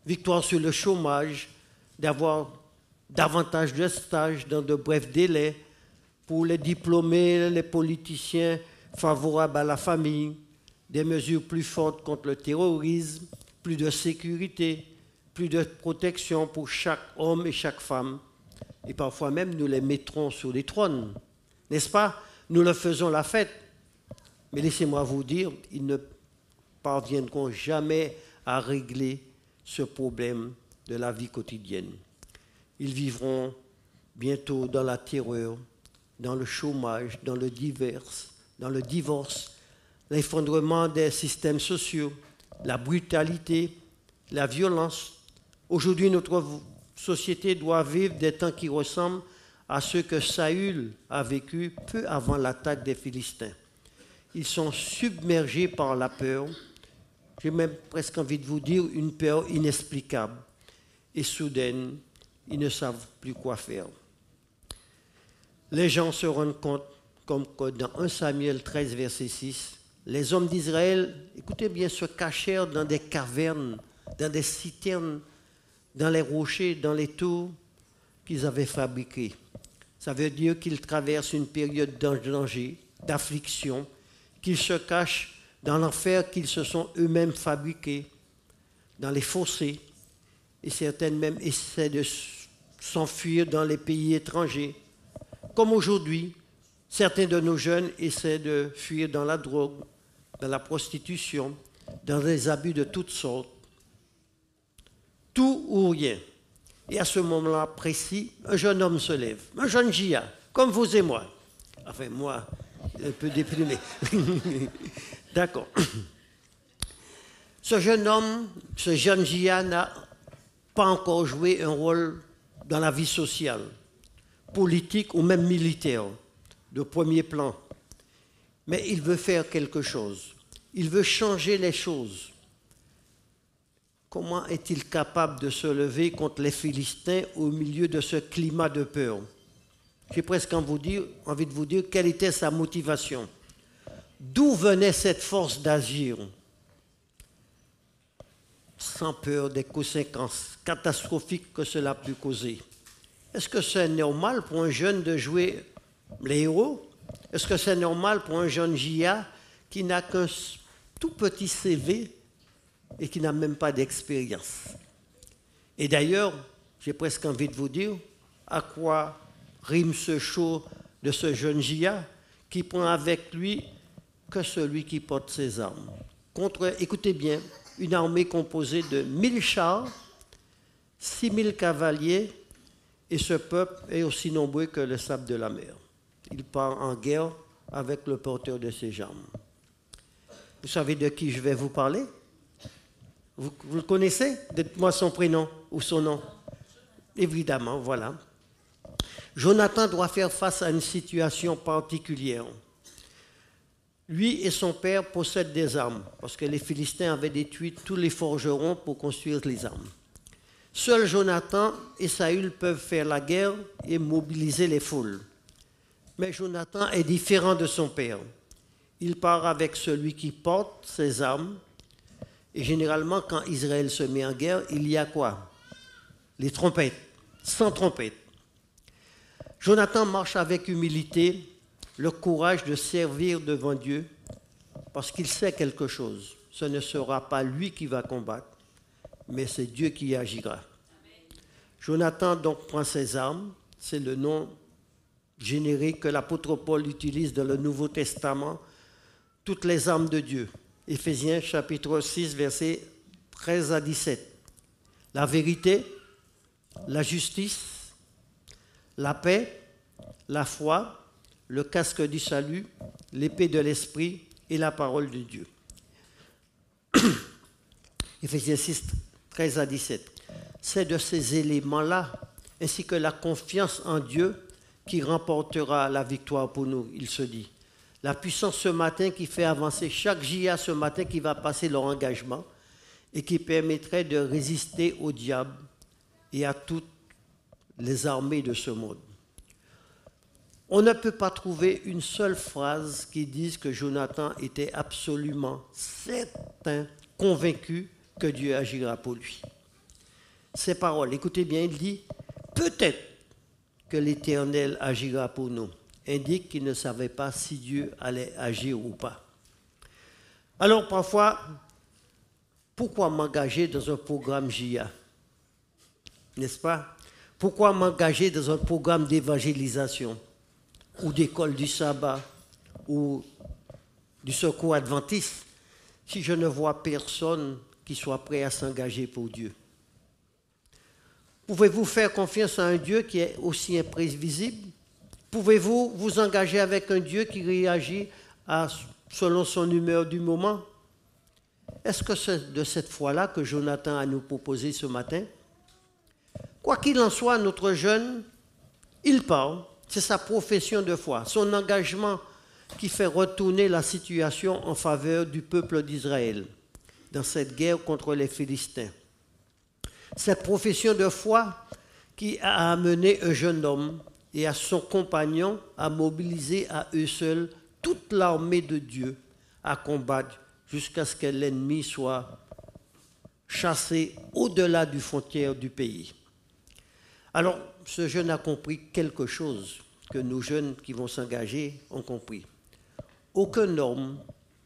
victoire sur le chômage, d'avoir davantage de stages dans de brefs délais pour les diplômés, les politiciens favorables à la famille, des mesures plus fortes contre le terrorisme, plus de sécurité, plus de protection pour chaque homme et chaque femme. Et parfois même, nous les mettrons sur les trônes. N'est-ce pas? Nous leur faisons la fête. Mais laissez-moi vous dire, ils ne parviendront jamais à régler ce problème de la vie quotidienne. Ils vivront bientôt dans la terreur, dans le chômage, dans le divorce, l'effondrement des systèmes sociaux, la brutalité, la violence. Aujourd'hui, notre société doit vivre des temps qui ressemblent à ceux que Saül a vécu peu avant l'attaque des Philistins. Ils sont submergés par la peur. J'ai même presque envie de vous dire une peur inexplicable et soudaine. Ils ne savent plus quoi faire. Les gens se rendent compte, comme dans 1 Samuel 13, verset 6, les hommes d'Israël, écoutez bien, se cachèrent dans des cavernes, dans des citernes, dans les rochers, dans les tours qu'ils avaient fabriquées. Ça veut dire qu'ils traversent une période de danger, d'affliction, qu'ils se cachent dans l'enfer qu'ils se sont eux-mêmes fabriqués, dans les fossés, et certaines même essaient de s'enfuir dans les pays étrangers. Comme aujourd'hui, certains de nos jeunes essaient de fuir dans la drogue, dans la prostitution, dans des abus de toutes sortes. Tout ou rien. Et à ce moment-là précis, un jeune homme se lève, un jeune Gia, comme vous et moi. Enfin, moi, un peu déprimé. D'accord. Ce jeune homme, ce jeune Gia n'a pas encore joué un rôle dans la vie sociale, politique ou même militaire, de premier plan. Mais il veut faire quelque chose. Il veut changer les choses. Comment est-il capable de se lever contre les Philistins au milieu de ce climat de peur? J'ai presque envie de vous dire quelle était sa motivation. D'où venait cette force d'agir? Sans peur des conséquences catastrophiques que cela peut causer. Est-ce que c'est normal pour un jeune de jouer les héros? Est-ce que c'est normal pour un jeune Gia qui n'a qu'un tout petit CV et qui n'a même pas d'expérience? Et d'ailleurs, j'ai presque envie de vous dire à quoi rime ce show de ce jeune Gia qui prend avec lui que celui qui porte ses armes. Contre, écoutez bien, une armée composée de 1000 chars, 6000 cavaliers, et ce peuple est aussi nombreux que le sable de la mer. Il part en guerre avec le porteur de ses armes. Vous savez de qui je vais vous parler? Vous le connaissez? Dites-moi son prénom ou son nom. Évidemment, voilà. Jonathan doit faire face à une situation particulière. Lui et son père possèdent des armes, parce que les Philistins avaient détruit tous les forgerons pour construire les armes. Seuls Jonathan et Saül peuvent faire la guerre et mobiliser les foules. Mais Jonathan est différent de son père. Il part avec celui qui porte ses armes. Et généralement, quand Israël se met en guerre, il y a quoi? Les trompettes, sans trompette. Jonathan marche avec humilité, le courage de servir devant Dieu, parce qu'il sait quelque chose. Ce ne sera pas lui qui va combattre, mais c'est Dieu qui agira. Jonathan donc prend ses armes, c'est le nom générique que l'apôtre Paul utilise dans le Nouveau Testament, toutes les armes de Dieu. Éphésiens chapitre 6, versets 13 à 17. La vérité, la justice, la paix, la foi, le casque du salut, l'épée de l'esprit et la parole de Dieu. Éphésiens 6, 13 à 17. C'est de ces éléments-là, ainsi que la confiance en Dieu, qui remportera la victoire pour nous, il se dit. La puissance ce matin qui fait avancer chaque JA ce matin qui va passer leur engagement et qui permettrait de résister au diable et à toutes les armées de ce monde. On ne peut pas trouver une seule phrase qui dise que Jonathan était absolument certain, convaincu que Dieu agira pour lui. ces paroles. Écoutez bien, il dit, peut-être que l'Éternel agira pour nous. Indique qu'il ne savait pas si Dieu allait agir ou pas. Alors parfois, pourquoi m'engager dans un programme JA? N'est-ce pas? Pourquoi m'engager dans un programme d'évangélisation ou d'école du sabbat ou du secours adventiste si je ne vois personne qui soit prêt à s'engager pour Dieu? Pouvez-vous faire confiance à un Dieu qui est aussi imprévisible? Pouvez-vous vous engager avec un Dieu qui réagit selon son humeur du moment? Est-ce que c'est de cette foi-là que Jonathan a nous proposé ce matin? Quoi qu'il en soit, notre jeune, il parle, c'est sa profession de foi, son engagement qui fait retourner la situation en faveur du peuple d'Israël dans cette guerre contre les Philistins. Cette profession de foi qui a amené un jeune homme et à son compagnon à mobiliser à eux seuls toute l'armée de Dieu à combattre jusqu'à ce que l'ennemi soit chassé au-delà du frontière du pays. Alors, ce jeune a compris quelque chose que nos jeunes qui vont s'engager ont compris. Aucun homme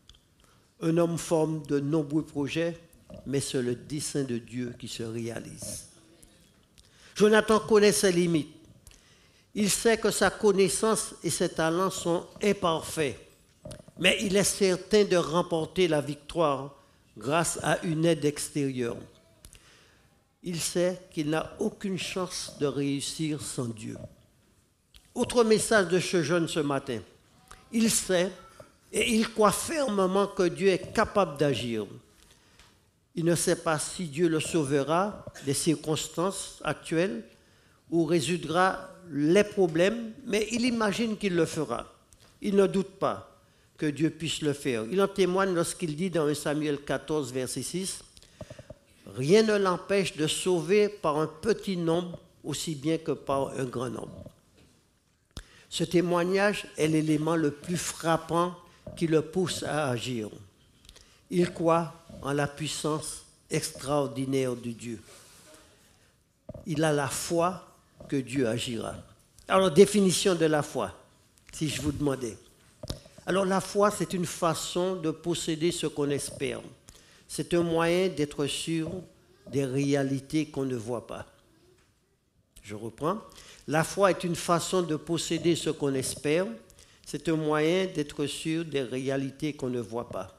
forme de nombreux projets, mais c'est le dessein de Dieu qui se réalise. Jonathan connaît ses limites. Il sait que sa connaissance et ses talents sont imparfaits, mais il est certain de remporter la victoire grâce à une aide extérieure. Il sait qu'il n'a aucune chance de réussir sans Dieu. Autre message de ce jeune ce matin. Il sait et il croit fermement que Dieu est capable d'agir. Il ne sait pas si Dieu le sauvera des circonstances actuelles ou résoudra les problèmes, mais il imagine qu'il le fera. Il ne doute pas que Dieu puisse le faire. Il en témoigne lorsqu'il dit dans 1 Samuel 14, verset 6, « Rien ne l'empêche de sauver par un petit nombre aussi bien que par un grand nombre. » Ce témoignage est l'élément le plus frappant qui le pousse à agir. Il croit en la puissance extraordinaire de Dieu. Il a la foi que Dieu agira. Alors, définition de la foi, si je vous demandais. Alors, la foi, c'est une façon de posséder ce qu'on espère. C'est un moyen d'être sûr des réalités qu'on ne voit pas. Je reprends. La foi est une façon de posséder ce qu'on espère. C'est un moyen d'être sûr des réalités qu'on ne voit pas.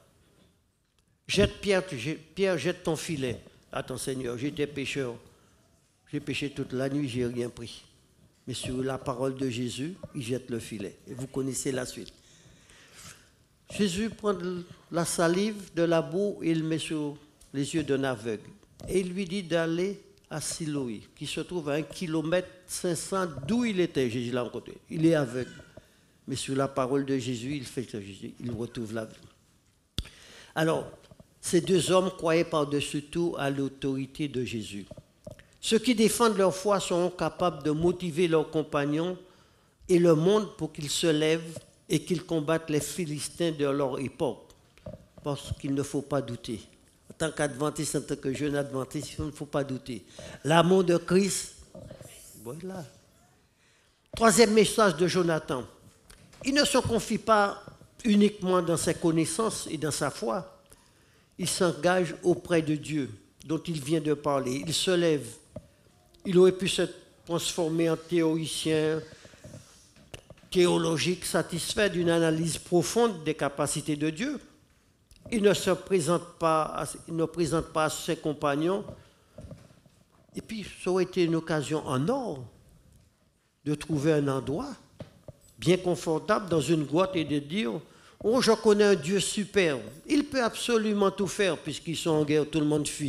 Pierre, jette ton filet. Attends Seigneur, j'étais pécheur. J'ai péché toute la nuit, j'ai rien pris. Mais sur la parole de Jésus, il jette le filet. Et vous connaissez la suite. Jésus prend la salive de la boue et il met sur les yeux d'un aveugle. Et il lui dit d'aller à Siloé, qui se trouve à 1,5 km d'où il était. Jésus l'a rencontré. Il est aveugle. Mais sur la parole de Jésus, il fait que Jésus, il retrouve la vue. Alors, ces deux hommes croyaient par-dessus tout à l'autorité de Jésus. Ceux qui défendent leur foi seront capables de motiver leurs compagnons et le monde pour qu'ils se lèvent et qu'ils combattent les Philistins de leur époque. Parce qu'il ne faut pas douter. En tant qu'adventiste, en tant que jeune adventiste, il ne faut pas douter. L'amour de Christ, voilà. Troisième message de Jonathan. Il ne se confie pas uniquement dans ses connaissances et dans sa foi. Il s'engage auprès de Dieu, dont il vient de parler. Il se lève. Il aurait pu se transformer en théoricien théologique satisfait d'une analyse profonde des capacités de Dieu. Il ne présente pas à ses compagnons. Et puis, ça aurait été une occasion en or de trouver un endroit bien confortable dans une grotte et de dire « Oh, je connais un Dieu superbe. Il peut absolument tout faire puisqu'ils sont en guerre, tout le monde fuit. »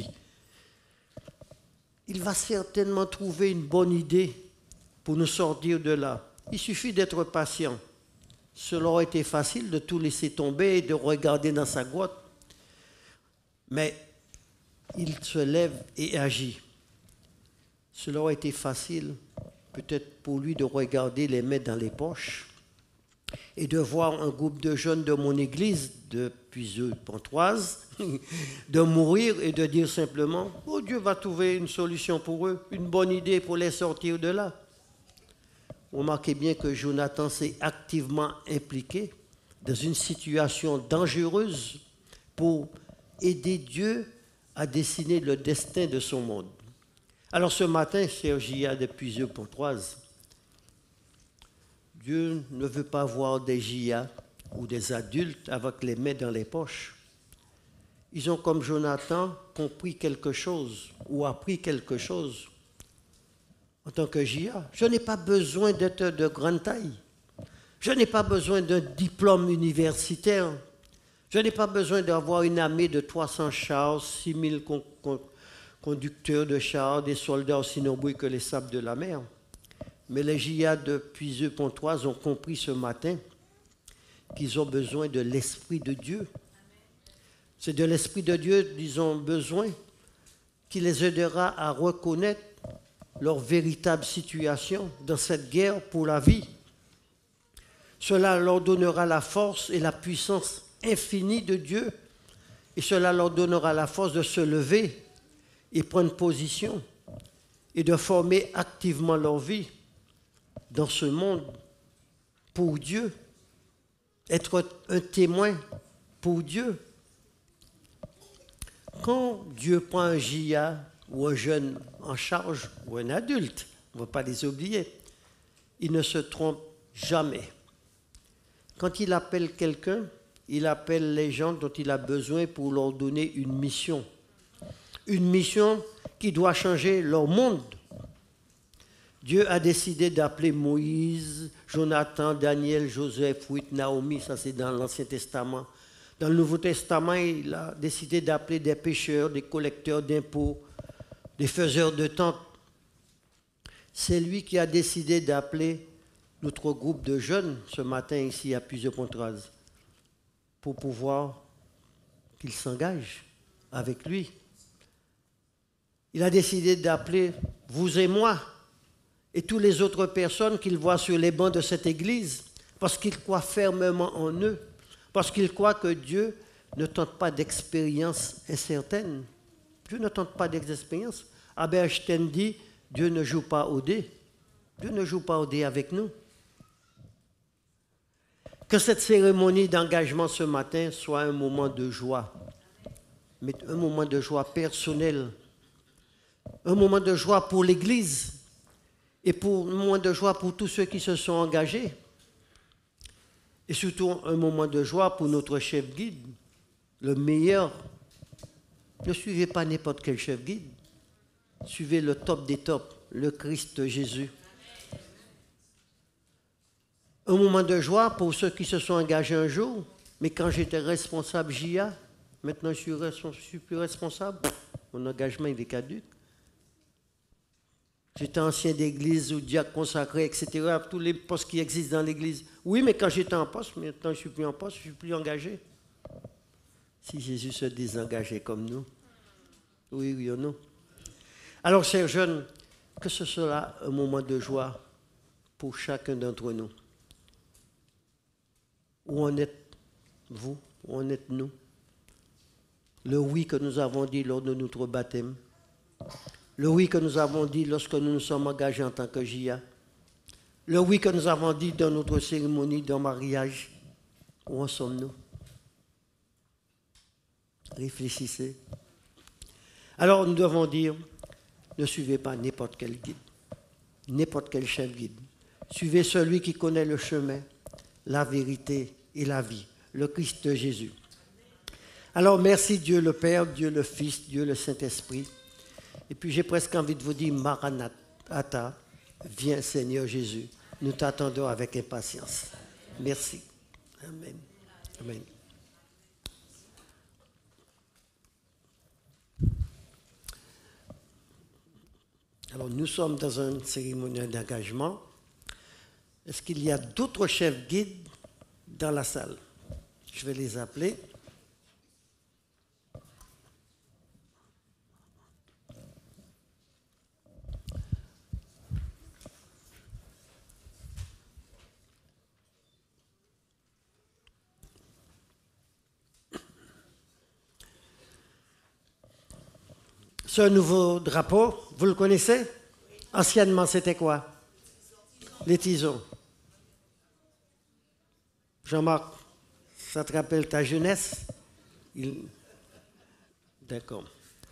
Il va certainement trouver une bonne idée pour nous sortir de là. Il suffit d'être patient. Cela aurait été facile de tout laisser tomber et de regarder dans sa grotte. Mais il se lève et agit. Cela aurait été facile, peut-être pour lui, de regarder les mains dans les poches et de voir un groupe de jeunes de mon église, de Puiseux-Pontoise, de mourir et de dire simplement, oh, Dieu va trouver une solution pour eux, une bonne idée pour les sortir de là. Remarquez bien que Jonathan s'est activement impliqué dans une situation dangereuse pour aider Dieu à dessiner le destin de son monde. Alors ce matin, cher J.A. de Puiseux-Pontoise, Dieu ne veut pas voir des J.A. ou des adultes avec les mains dans les poches. Ils ont, comme Jonathan, compris quelque chose ou appris quelque chose. En tant que J.A., je n'ai pas besoin d'être de grande taille. Je n'ai pas besoin d'un diplôme universitaire. Je n'ai pas besoin d'avoir une armée de 300 chars, 6000 conducteurs de chars, des soldats aussi nombreux que les sables de la mer. Mais les J.A. de Puiseux-Pontoise ont compris ce matin qu'ils ont besoin de l'Esprit de Dieu. C'est de l'Esprit de Dieu qu'ils ont besoin, qui les aidera à reconnaître leur véritable situation dans cette guerre pour la vie. Cela leur donnera la force et la puissance infinie de Dieu, et cela leur donnera la force de se lever et prendre position et de former activement leur vie dans ce monde pour Dieu, être un témoin pour Dieu. Quand Dieu prend un J.A. ou un jeune en charge, ou un adulte, on ne va pas les oublier, il ne se trompe jamais. Quand il appelle quelqu'un, il appelle les gens dont il a besoin pour leur donner une mission qui doit changer leur monde. Dieu a décidé d'appeler Moïse, Jonathan, Daniel, Joseph, Ruth, Naomi, ça c'est dans l'Ancien Testament. Dans le Nouveau Testament, il a décidé d'appeler des pêcheurs, des collecteurs d'impôts, des faiseurs de tentes. C'est lui qui a décidé d'appeler notre groupe de jeunes ce matin ici à Puiseux-Pontoise pour pouvoir qu'ils s'engagent avec lui. Il a décidé d'appeler vous et moi et toutes les autres personnes qu'il voit sur les bancs de cette église parce qu'il croit fermement en eux, parce qu'il croit que Dieu ne tente pas d'expériences incertaines. Dieu ne tente pas d'expériences. Albert Einstein dit, Dieu ne joue pas au dé. Dieu ne joue pas au dé avec nous. Que cette cérémonie d'engagement ce matin soit un moment de joie, mais un moment de joie personnel, un moment de joie pour l'Église et un moment de joie pour tous ceux qui se sont engagés. Et surtout un moment de joie pour notre chef guide, le meilleur. Ne suivez pas n'importe quel chef guide. Suivez le top des tops, le Christ Jésus. Un moment de joie pour ceux qui se sont engagés un jour, mais quand j'étais responsable J.A., maintenant je suis plus responsable, mon engagement il est caduc. J'étais ancien d'église ou diacre consacré, etc., tous les postes qui existent dans l'église. Oui, mais quand j'étais en poste, maintenant je ne suis plus en poste, je ne suis plus engagé. Si Jésus se désengageait comme nous, oui ou non. Alors, chers jeunes, que ce soit un moment de joie pour chacun d'entre nous. Où en êtes-vous? Où en êtes-nous? Le oui que nous avons dit lors de notre baptême. Le oui que nous avons dit lorsque nous nous sommes engagés en tant que J.A. Le oui que nous avons dit dans notre cérémonie de mariage. Où en sommes-nous? Réfléchissez. Alors nous devons dire, ne suivez pas n'importe quel guide, n'importe quel chef guide. Suivez celui qui connaît le chemin, la vérité et la vie, le Christ Jésus. Alors merci Dieu le Père, Dieu le Fils, Dieu le Saint-Esprit. Et puis j'ai presque envie de vous dire, Maranatha, viens Seigneur Jésus, nous t'attendons avec impatience. Merci. Amen. Amen. Alors nous sommes dans une cérémonie d'engagement. Est-ce qu'il y a d'autres chefs guides dans la salle? Je vais les appeler. C'est un nouveau drapeau, vous le connaissez? Anciennement, c'était quoi? Les tisons. Jean-Marc, ça te rappelle ta jeunesse? D'accord.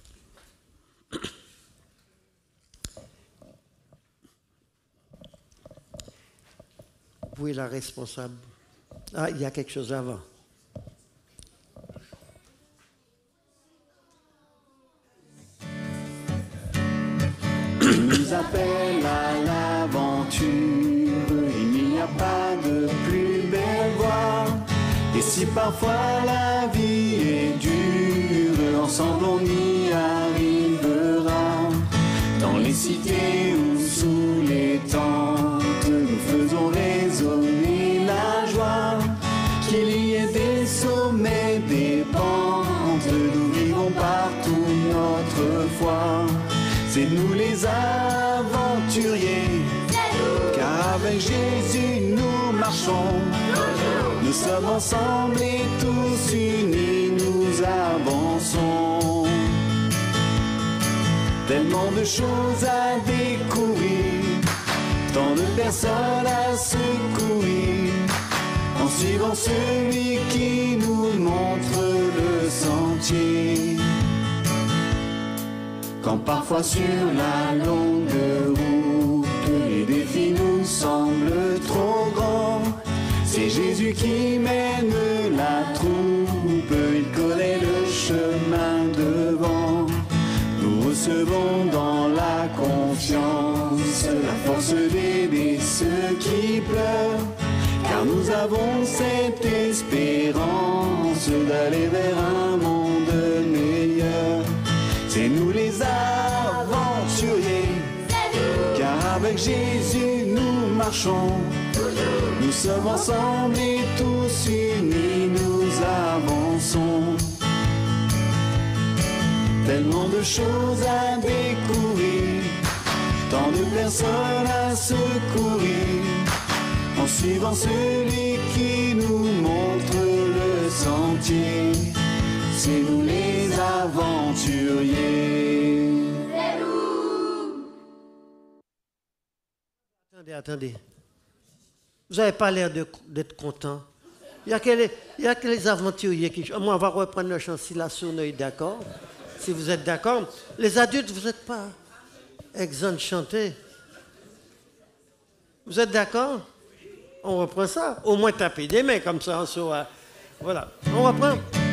Vous êtes la responsable. Ah, il y a quelque chose avant. Il nous appelle à l'aventure, il n'y a pas de plus belle voie. Et si parfois la vie est dure, ensemble on y arrivera. Dans les cités ou sous les tentes, nous faisons résonner la joie. Qu'il y ait des sommets, des pentes, nous vivons partout notre foi. C'est nous les aventuriers, car avec Jésus nous marchons. Nous sommes ensemble et tous unis nous avançons. Tellement de choses à découvrir, tant de personnes à secourir, en suivant celui qui nous montre le sentier. Quand parfois sur la longue route, les défis nous semblent trop grands, c'est Jésus qui mène la troupe, il connaît le chemin devant. Nous recevons dans la confiance la force d'aider ceux qui pleurent, car nous avons cette espérance d'aller vers un monde meilleur. C'est nous les aventuriers, car avec Jésus nous marchons. Nous sommes ensemble et tous unis nous avançons. Tellement de choses à découvrir, tant de personnes à secourir, en suivant celui qui nous montre le sentier. C'est nous les aventuriers. Attendez. Vous n'avez pas l'air d'être content. Il y a que les aventuriers qui... Moi, on va reprendre le chant si la sournoise est d'accord. Si vous êtes d'accord. Les adultes, vous n'êtes pas exempts de chanter. Vous êtes d'accord? On reprend ça. Au moins taper des mains comme ça. Voilà. On reprend.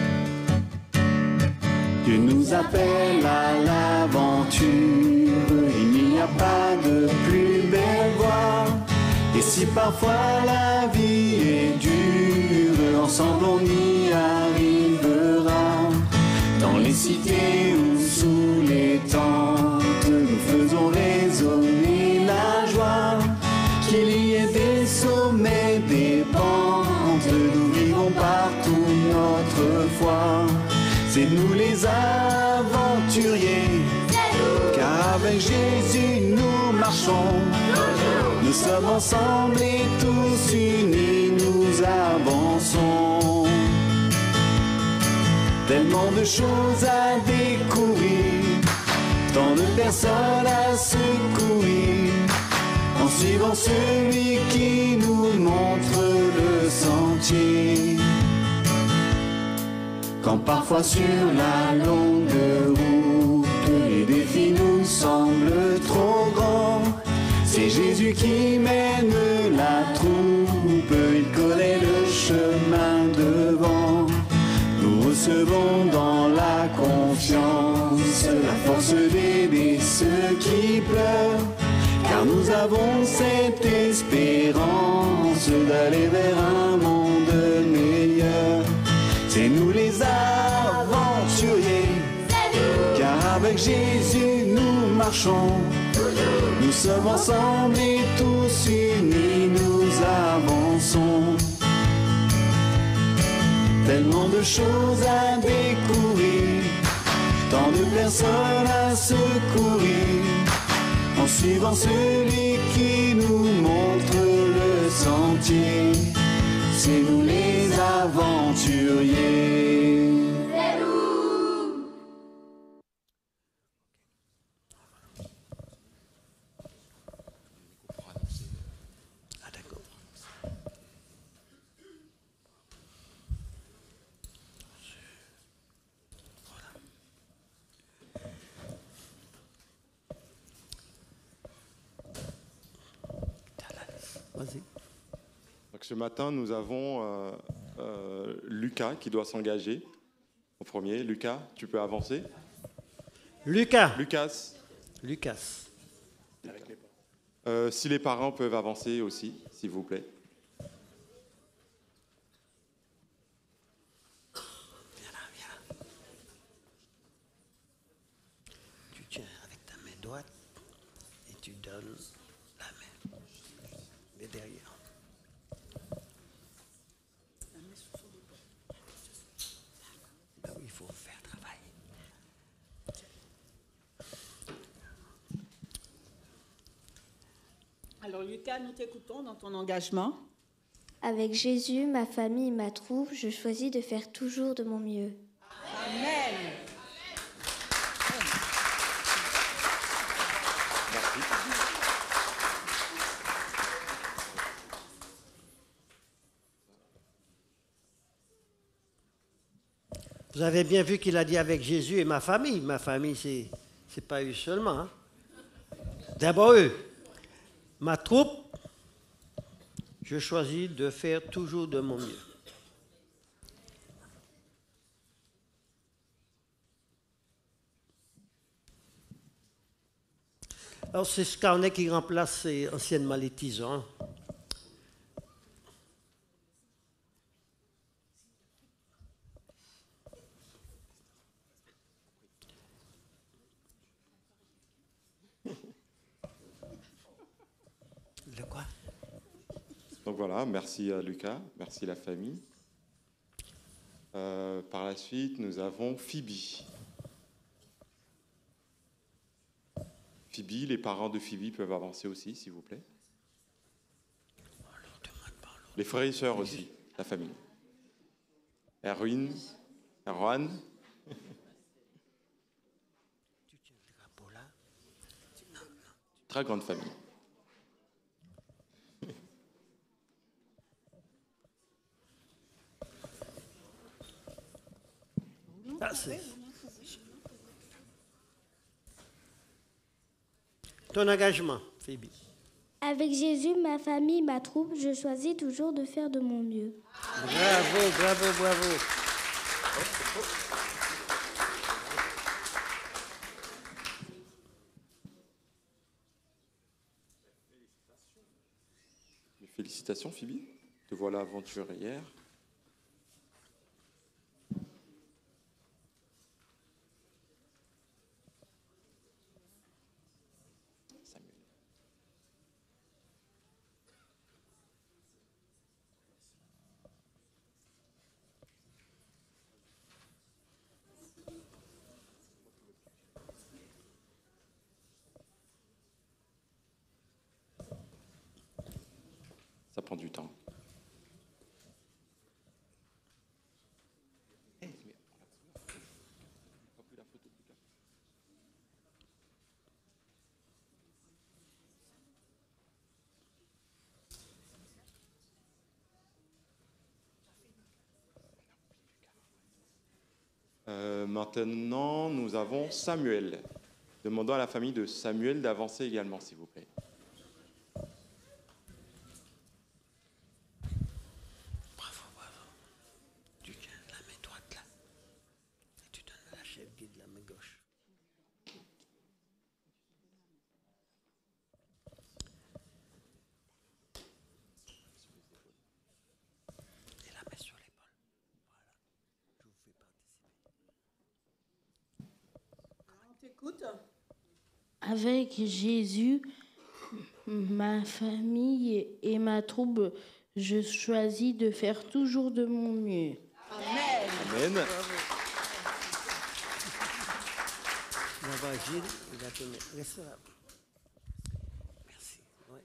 Dieu nous appelle à l'aventure, il n'y a pas de plus belle voie. Et si parfois la vie est dure, ensemble on y arrivera. Dans les cités ou sous les tentes, nous faisons résonner la joie. Qu'il y ait des sommets, des pentes, nous vivons partout notre foi. C'est nous les aventuriers, car avec Jésus nous marchons. Nous sommes ensemble et tous unis nous avançons. Tellement de choses à découvrir, tant de personnes à secourir, en suivant celui qui nous montre le sentier. Quand parfois sur la longue route, les défis nous semblent trop grands, c'est Jésus qui mène la troupe, il connaît le chemin devant. Nous recevons dans la confiance la force d'aider ceux qui pleurent, car nous avons cette espérance d'aller vers un monde meilleur. C'est nous les aventuriers, car avec Jésus nous marchons. Nous sommes ensemble et tous unis nous avançons. Tellement de choses à découvrir, tant de personnes à secourir, en suivant celui qui nous montre le sentier. C'est nous les aventuriers. Vas-y. Donc, ce matin, nous avons Lucas qui doit s'engager en premier. Lucas, tu peux avancer. Lucas. Si les parents peuvent avancer aussi, s'il vous plaît. Tu tiens avec ta main droite et tu donnes la main de derrière. Ben oui, il faut faire travail. Alors Lucas, nous t'écoutons dans ton engagement. Avec Jésus, ma famille et ma troupe, je choisis de faire toujours de mon mieux. Amen. Vous avez bien vu qu'il a dit avec Jésus et ma famille. Ma famille, c'est pas eux seulement. Hein. D'abord eux. Ma troupe, je choisis de faire toujours de mon mieux. Alors c'est ce carnet qui remplace anciennement les tisons. De quoi? Donc voilà, merci à Lucas, merci la famille. Par la suite, nous avons Phoebe. Phoebe, les parents de Phoebe peuvent avancer aussi, s'il vous plaît. Les frères et sœurs aussi, la famille. Erwin, Erwan. Très grande famille. Ah, c'est... Ton engagement, Phoebe. Avec Jésus, ma famille, ma troupe, je choisis toujours de faire de mon mieux. Bravo, bravo, bravo. Félicitations, Phoebe. Te voilà aventurière. Ça prend du temps. Maintenant, nous avons Samuel. Demandons à la famille de Samuel d'avancer également, s'il vous plaît. Bravo, bravo. Tu tiens la main droite là. Et tu donnes la chef guide la main gauche. Et la main sur l'épaule. Voilà. Je vous fais participer. On t'écoute. Avec Jésus, ma famille et ma troupe, je choisis de faire toujours de mon mieux. Amen. Amen. On va voir Gilles, il va te mettre. Reste là. Merci. Ouais.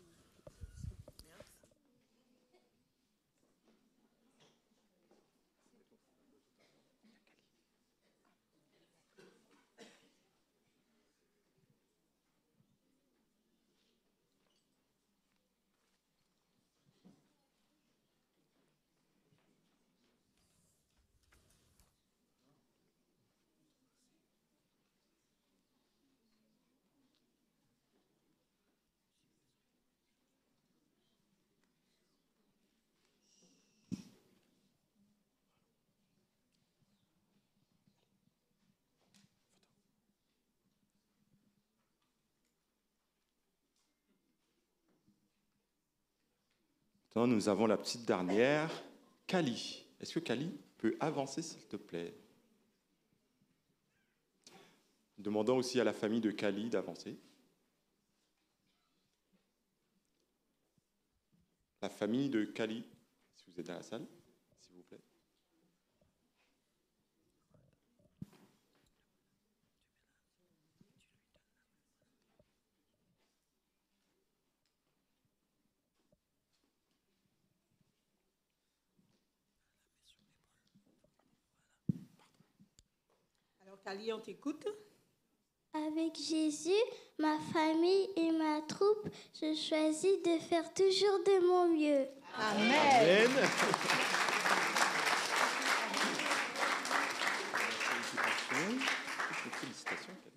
Maintenant, nous avons la petite dernière, Kali. Est-ce que Kali peut avancer, s'il te plaît? Demandons aussi à la famille de Kali d'avancer. La famille de Kali, si vous êtes dans la salle, s'il vous plaît. Alors, Kali, on t'écoute. Avec Jésus, ma famille et ma troupe, je choisis de faire toujours de mon mieux. Amen. Félicitations, Kali.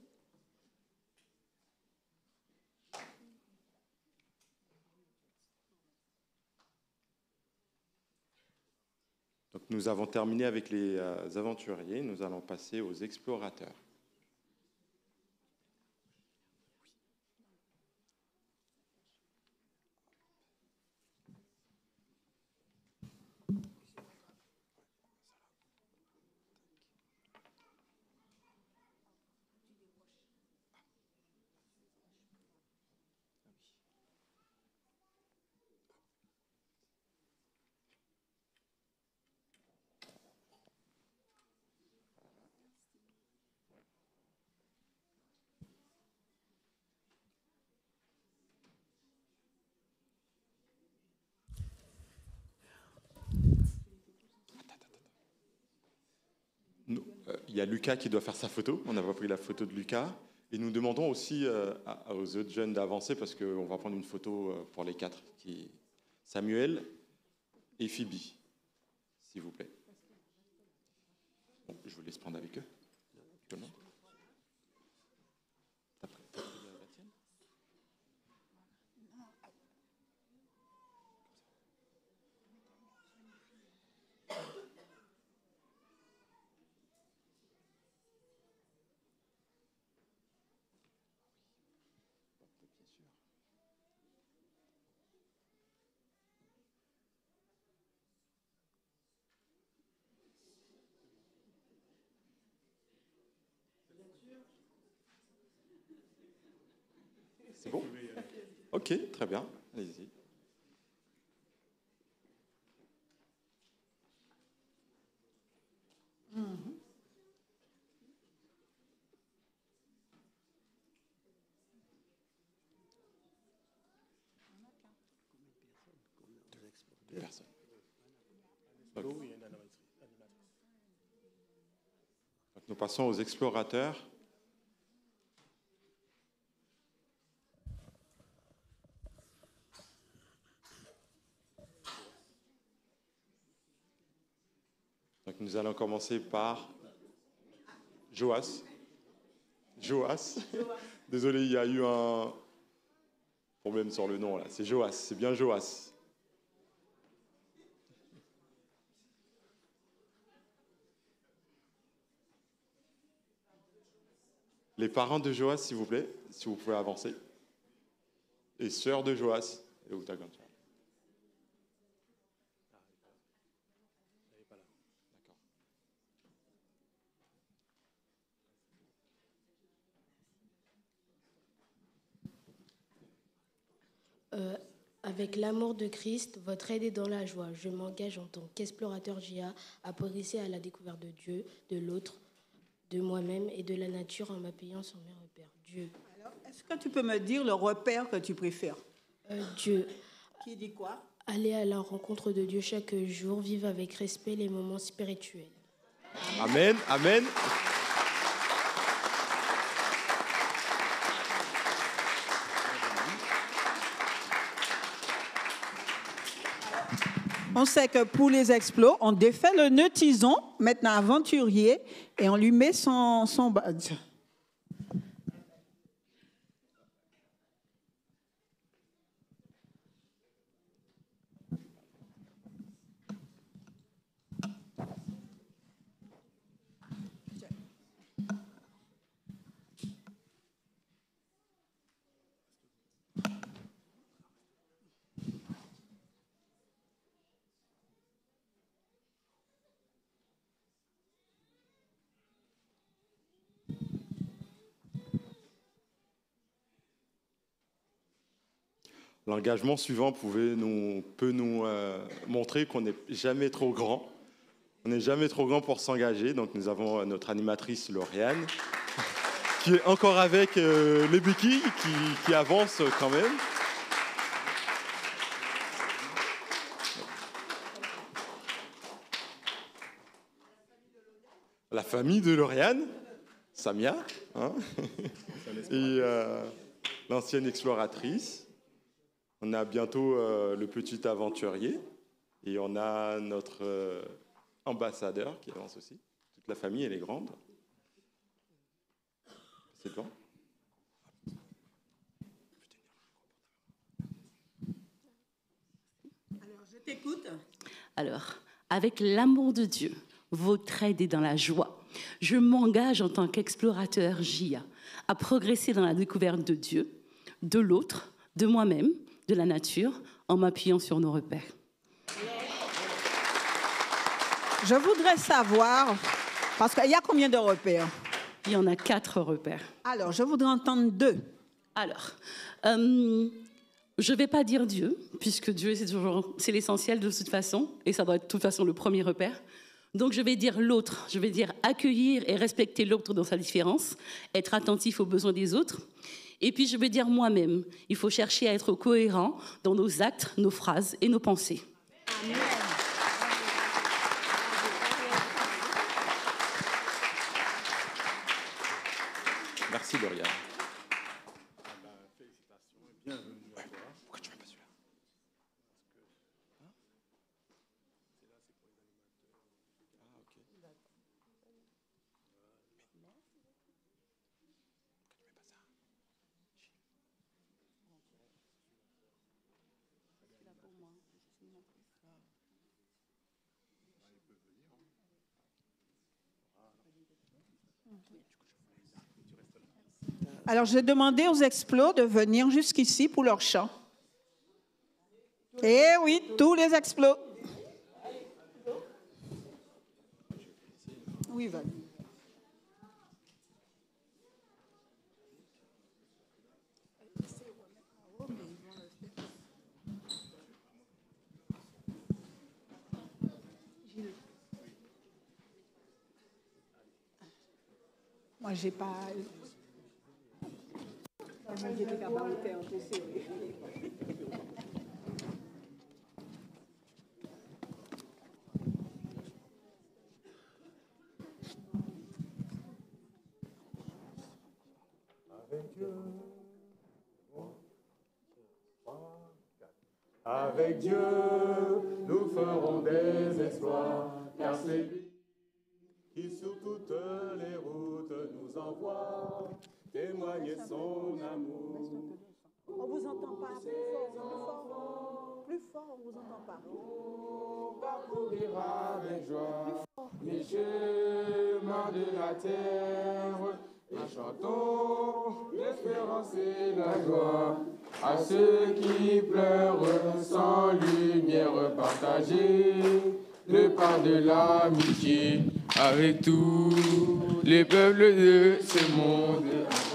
Donc, nous avons terminé avec les aventuriers. Nous allons passer aux explorateurs. Il y a Lucas qui doit faire sa photo. On n'a pas pris la photo de Lucas. Et nous demandons aussi aux autres jeunes d'avancer parce qu'on va prendre une photo pour les 4. Samuel et Phoebe, s'il vous plaît. Bon, je vous laisse prendre avec eux. Comment ? T'as pris la tienne ? C'est bon ? Ok, très bien. Allez-y. Deux personnes. Donc, nous passons aux explorateurs. Donc nous allons commencer par Joas. Joas. Désolé, il y a eu un problème sur le nom là. C'est Joas, c'est bien Joas. Les parents de Joas, s'il vous plaît, si vous pouvez avancer. Et sœur de Joas. Et où t'as comme ça. Avec l'amour de Christ, votre aide est dans la joie. Je m'engage en tant qu'explorateur JA à progresser à la découverte de Dieu, de l'autre, de moi-même et de la nature en m'appuyant sur mes repères. Dieu. Alors, est-ce que tu peux me dire le repère que tu préfères? Dieu. Qui dit quoi? Aller à la rencontre de Dieu chaque jour, vivre avec respect les moments spirituels. Amen, amen. On sait que pour les explos, on défait le nœud tison, maintenant aventurier, et on lui met son badge. L'engagement suivant peut nous montrer qu'on n'est jamais trop grand. On n'est jamais trop grand pour s'engager. Donc nous avons notre animatrice Lauriane, qui est encore avec les béquilles, qui avance quand même. La famille de Lauriane, Samia, hein, et l'ancienne exploratrice. On a bientôt le petit aventurier et on a notre ambassadeur qui avance aussi. Toute la famille, elle est grande. C'est bon. Alors, je t'écoute. Alors, avec l'amour de Dieu, votre aide est dans la joie. Je m'engage en tant qu'explorateur JIA à progresser dans la découverte de Dieu, de l'autre, de moi-même, de la nature, en m'appuyant sur nos repères. Je voudrais savoir, parce qu'il y a combien de repères? Il y en a 4 repères. Alors, je voudrais entendre 2. Alors, je ne vais pas dire Dieu, puisque Dieu, c'est l'essentiel de toute façon, et ça doit être de toute façon le premier repère. Donc, je vais dire l'autre. Je vais dire accueillir et respecter l'autre dans sa différence, être attentif aux besoins des autres. Et puis, je vais dire moi-même. Il faut chercher à être cohérent dans nos actes, nos phrases et nos pensées. Amen. Merci, Lauriane. Félicitations et bienvenue à toi. Pourquoi tu ne mets pas celui-là? Alors, j'ai demandé aux Explos de venir jusqu'ici pour leur chant. Eh oui, tous les Explos. Oui, Val. Moi, j'ai pas... Avec Dieu, nous ferons des exploits, car c'est lui qui sur toutes les routes nous envoie témoigner son amour. On vous entend pas. Plus fort, on vous entend pas. On parcourira avec joie les chemins de la terre. Et chantons l'espérance et la joie à ceux qui pleurent sans lumière partagée. Le pain de l'amitié avec tous les peuples de ce monde.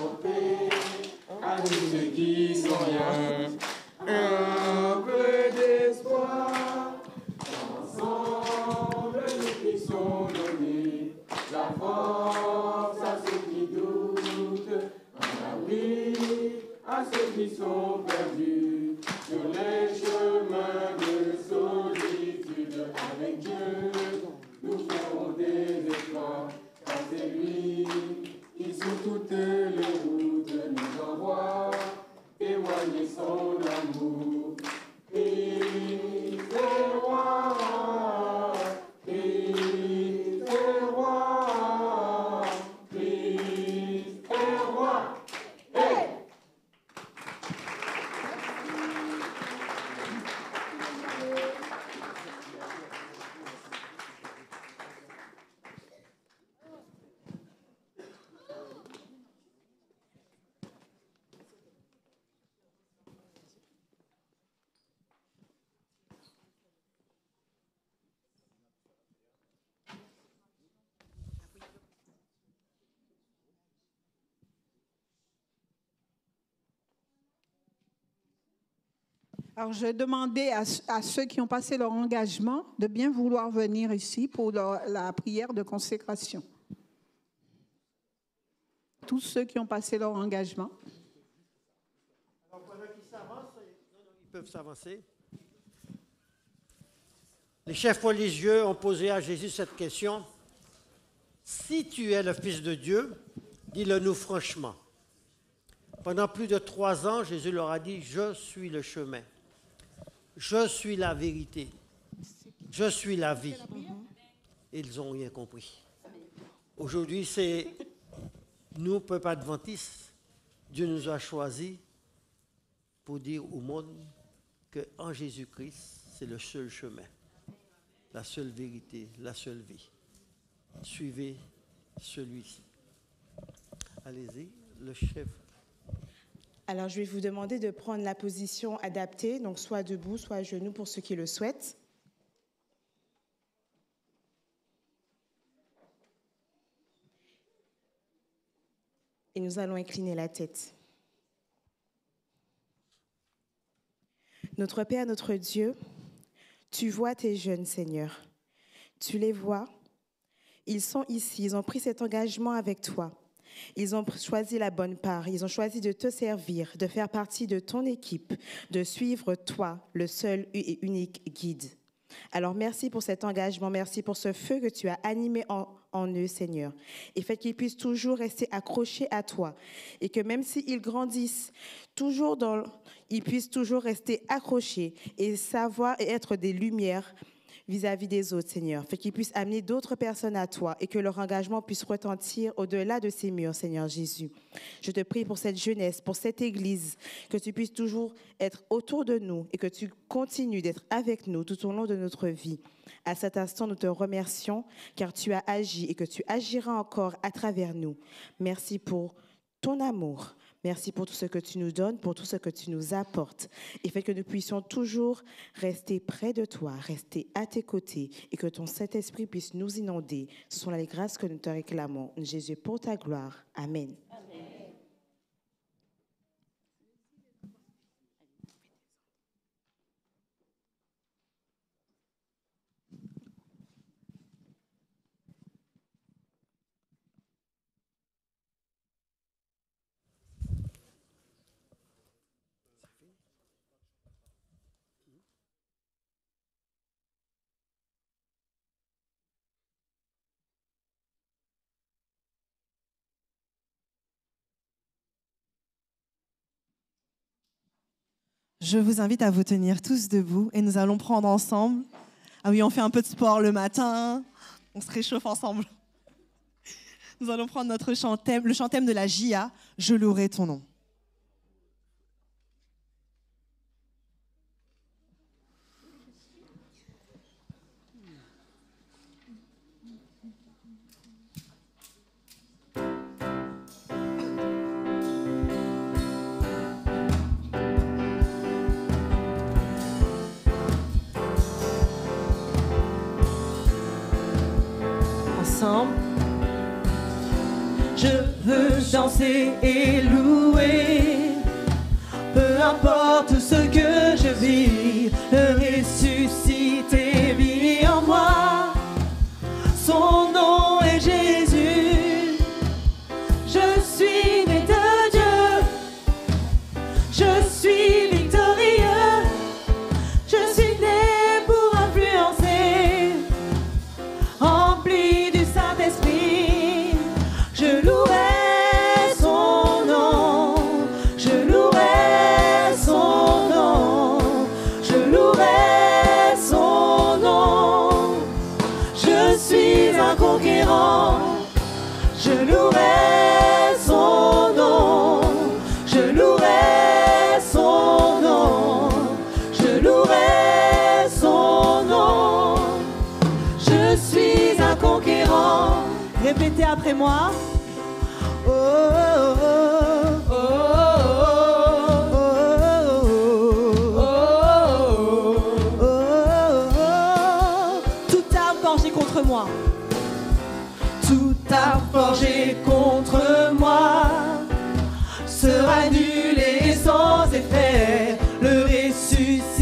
À tous ceux qui sont rien, un peu d'espoir. Ensemble, nous puissions donner la force à ceux qui doutent, un abri à ceux qui sont perdus sur les chemins de solitude. Avec Dieu, nous ferons des efforts, car c'est lui qui sur toutes les routes nous envoie témoigner son amour. Christ est roi, Christ est roi, Christ est roi. Hey! Alors, je vais demander à ceux qui ont passé leur engagement de bien vouloir venir ici pour la prière de consécration. Tous ceux qui ont passé leur engagement. Alors, pendant qu'ils s'avancent, ils peuvent s'avancer. Les chefs religieux ont posé à Jésus cette question. Si tu es le Fils de Dieu, dis-le nous franchement. Pendant plus de 3 ans, Jésus leur a dit, je suis le chemin. Je suis la vérité. Je suis la vie. Et ils n'ont rien compris. Aujourd'hui, c'est nous, peuple adventiste, Dieu nous a choisis pour dire au monde qu'en Jésus-Christ, c'est le seul chemin, la seule vérité, la seule vie. Suivez celui-ci. Allez-y, le chef. Alors, je vais vous demander de prendre la position adaptée, donc soit debout, soit à genoux pour ceux qui le souhaitent. Et nous allons incliner la tête. Notre Père, notre Dieu, tu vois tes jeunes, Seigneur. Tu les vois. Ils sont ici, ils ont pris cet engagement avec toi. Ils ont choisi la bonne part, ils ont choisi de te servir, de faire partie de ton équipe, de suivre toi, le seul et unique guide. Alors merci pour cet engagement, merci pour ce feu que tu as animé en eux, Seigneur, et fait qu'ils puissent toujours rester accrochés à toi, et que même s'ils grandissent, ils puissent toujours rester accrochés et savoir et être des lumières vis-à-vis des autres, Seigneur. Fait qu'ils puissent amener d'autres personnes à toi et que leur engagement puisse retentir au-delà de ces murs, Seigneur Jésus. Je te prie pour cette jeunesse, pour cette Église, que tu puisses toujours être autour de nous et que tu continues d'être avec nous tout au long de notre vie. À cet instant, nous te remercions car tu as agi et que tu agiras encore à travers nous. Merci pour ton amour. Merci pour tout ce que tu nous donnes, pour tout ce que tu nous apportes. Et fait que nous puissions toujours rester près de toi, rester à tes côtés et que ton Saint-Esprit puisse nous inonder. Ce sont les grâces que nous te réclamons. Jésus, pour ta gloire. Amen. Amen. Je vous invite à vous tenir tous debout et nous allons prendre ensemble. Ah oui, on fait un peu de sport le matin, on se réchauffe ensemble. Nous allons prendre notre chant-thème, le chant-thème de la JA, Je louerai ton nom. Je veux danser et louer, peu importe ce que je vis, le ressuscité vit en moi, son nom est Jésus, je suis né de Dieu, je suis victorieux, je suis né pour influencer, rempli du Saint-Esprit, je louerai son nom, je louerai son nom, je louerai son nom. Je suis un conquérant, je louerai son nom, je louerai son nom, je louerai son nom. Je suis un conquérant. Répétez après moi. Oh, oh, oh. Toute arme forgée contre moi. Toute arme forgée contre moi sera nulle et sans effet. Le ressuscité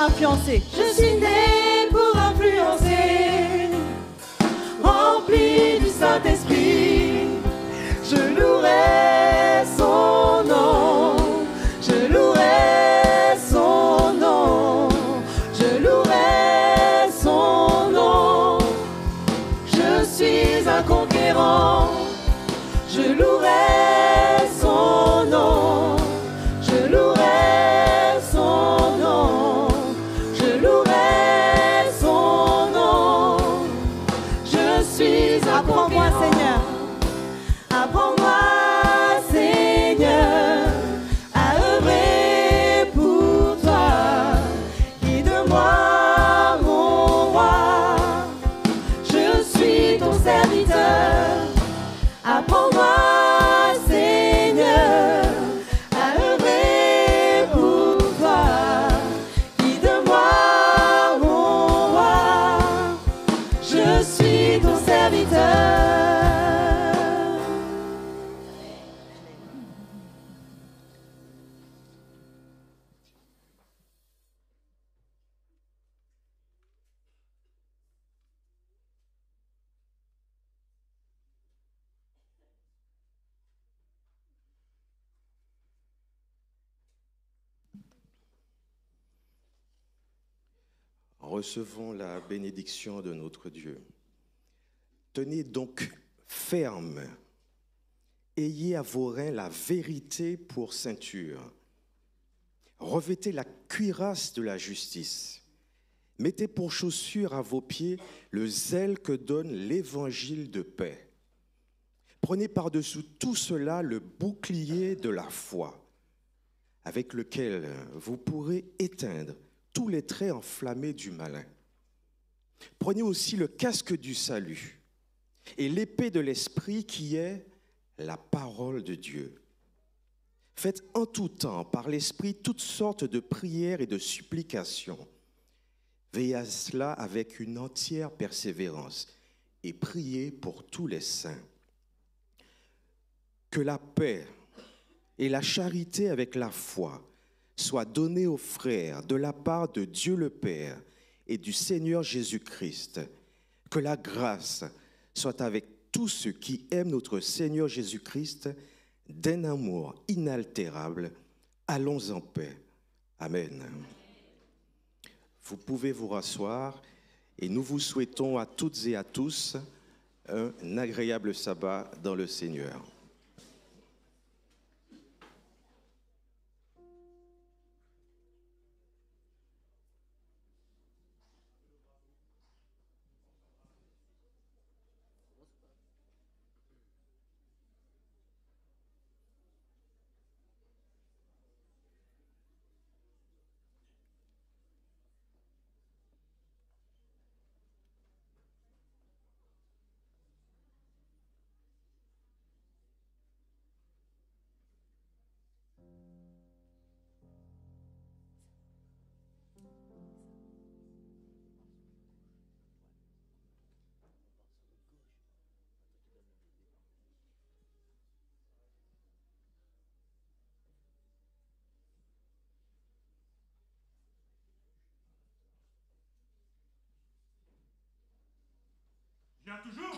influencer. Je suis né pour influencer, rempli du Saint-Esprit. Je louerai son nom, je louerai son nom, je louerai son nom. Je suis un conquérant, je louerai son nom, je louerai son nom, je louerai son nom. Je suis un conquérant. Apprends-moi, Seigneur. Apprends-moi, Seigneur, à œuvrer pour toi. Guide-moi, mon roi, je suis ton serviteur. Apprends-moi, Seigneur, à œuvrer pour toi. Guide-moi, mon roi, je suis ton serviteur. Recevons la bénédiction de notre Dieu. Tenez donc ferme, ayez à vos reins la vérité pour ceinture. Revêtez la cuirasse de la justice. Mettez pour chaussure à vos pieds le zèle que donne l'évangile de paix. Prenez par-dessous tout cela le bouclier de la foi, avec lequel vous pourrez éteindre tous les traits enflammés du malin. Prenez aussi le casque du salut et l'épée de l'esprit qui est la parole de Dieu. Faites en tout temps par l'esprit toutes sortes de prières et de supplications. Veillez à cela avec une entière persévérance et priez pour tous les saints. Que la paix et la charité avec la foi soit donné aux frères de la part de Dieu le Père et du Seigneur Jésus-Christ. Que la grâce soit avec tous ceux qui aiment notre Seigneur Jésus-Christ d'un amour inaltérable. Allons en paix. Amen. Vous pouvez vous rasseoir et nous vous souhaitons à toutes et à tous un agréable sabbat dans le Seigneur. Viens toujours.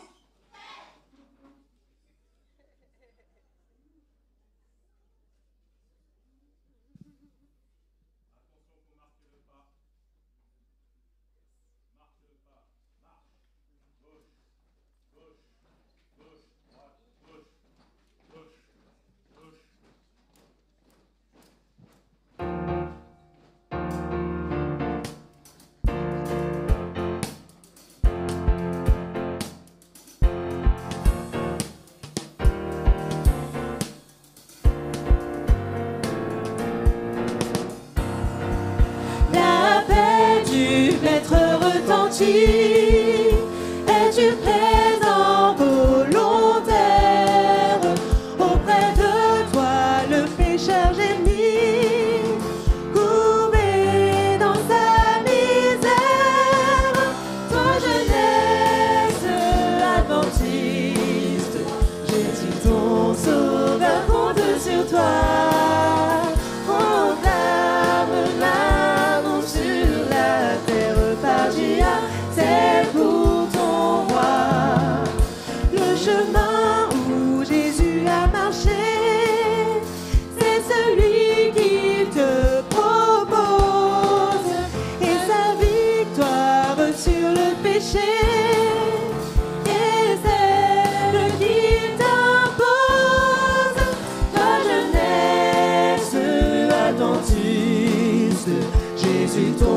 Es-tu présent volontaire auprès de toi le pécheur gémit, courbé dans sa misère, toi jeunesse adventiste, Jésus ton sauveur compte sur toi, proclame l'amour sur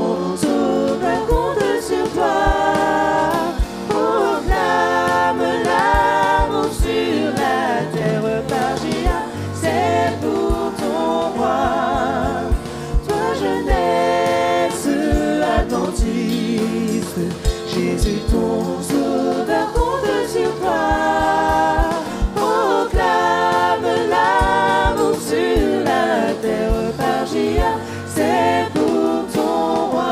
ton sauveur compte sur toi. Proclame l'amour sur la terre par Jéhovah, c'est pour ton roi. Toi jeunesse attentive, Jésus ton sauveur compte sur toi. Proclame l'amour sur la terre par Jéhovah, c'est pour ton roi.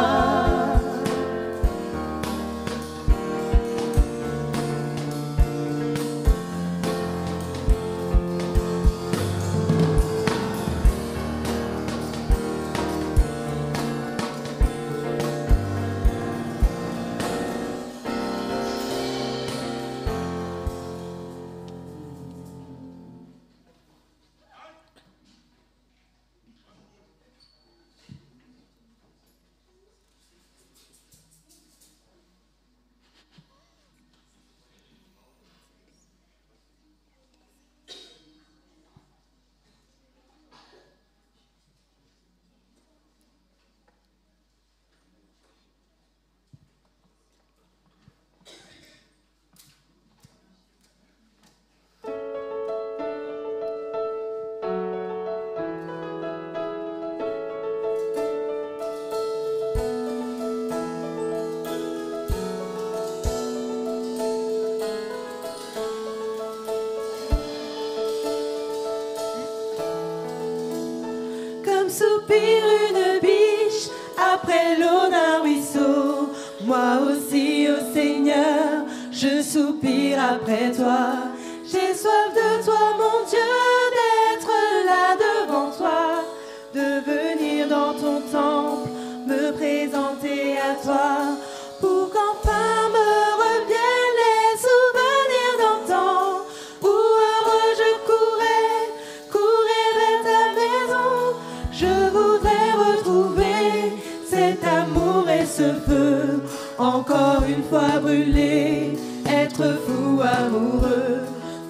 Comme soupire une biche après l'eau d'un ruisseau, moi aussi, ô Seigneur, je soupire après toi. J'ai soif de toi, mon Dieu, d'être là devant toi, de venir dans ton temple, me présenter à toi, pour qu'enfin me reviennent les souvenirs d'antan, où heureux je courais vers ta maison. Je voudrais retrouver cet amour et ce feu, encore une fois brûler, être fou amoureux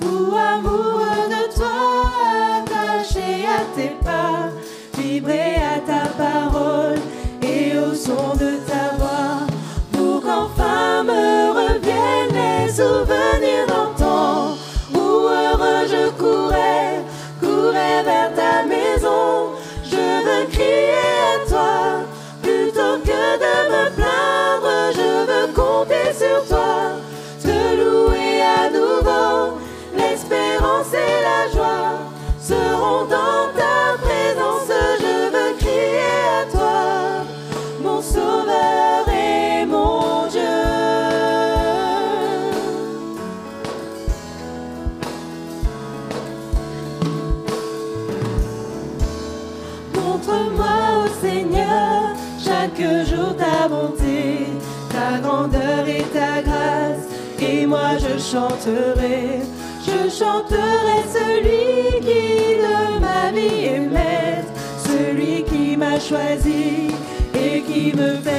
de toi, attaché à tes pas, vibrer à ta parole et au son de ta voix, pour qu'enfin me reviennent les souvenirs d'antan, où heureux je courais vers ta maison. Je veux crier à toi, plutôt que de me plaindre, je veux compter sur toi, te louer à nouveau, l'espérance et la joie seront dans ta présence. Je veux crier à toi, mon sauveur et mon Dieu. Montre-moi, ô Seigneur, chaque jour ta bonté, ta grandeur et ta grâce, et moi je chanterai celui qui de ma vie est maître, celui qui m'a choisi et qui me fait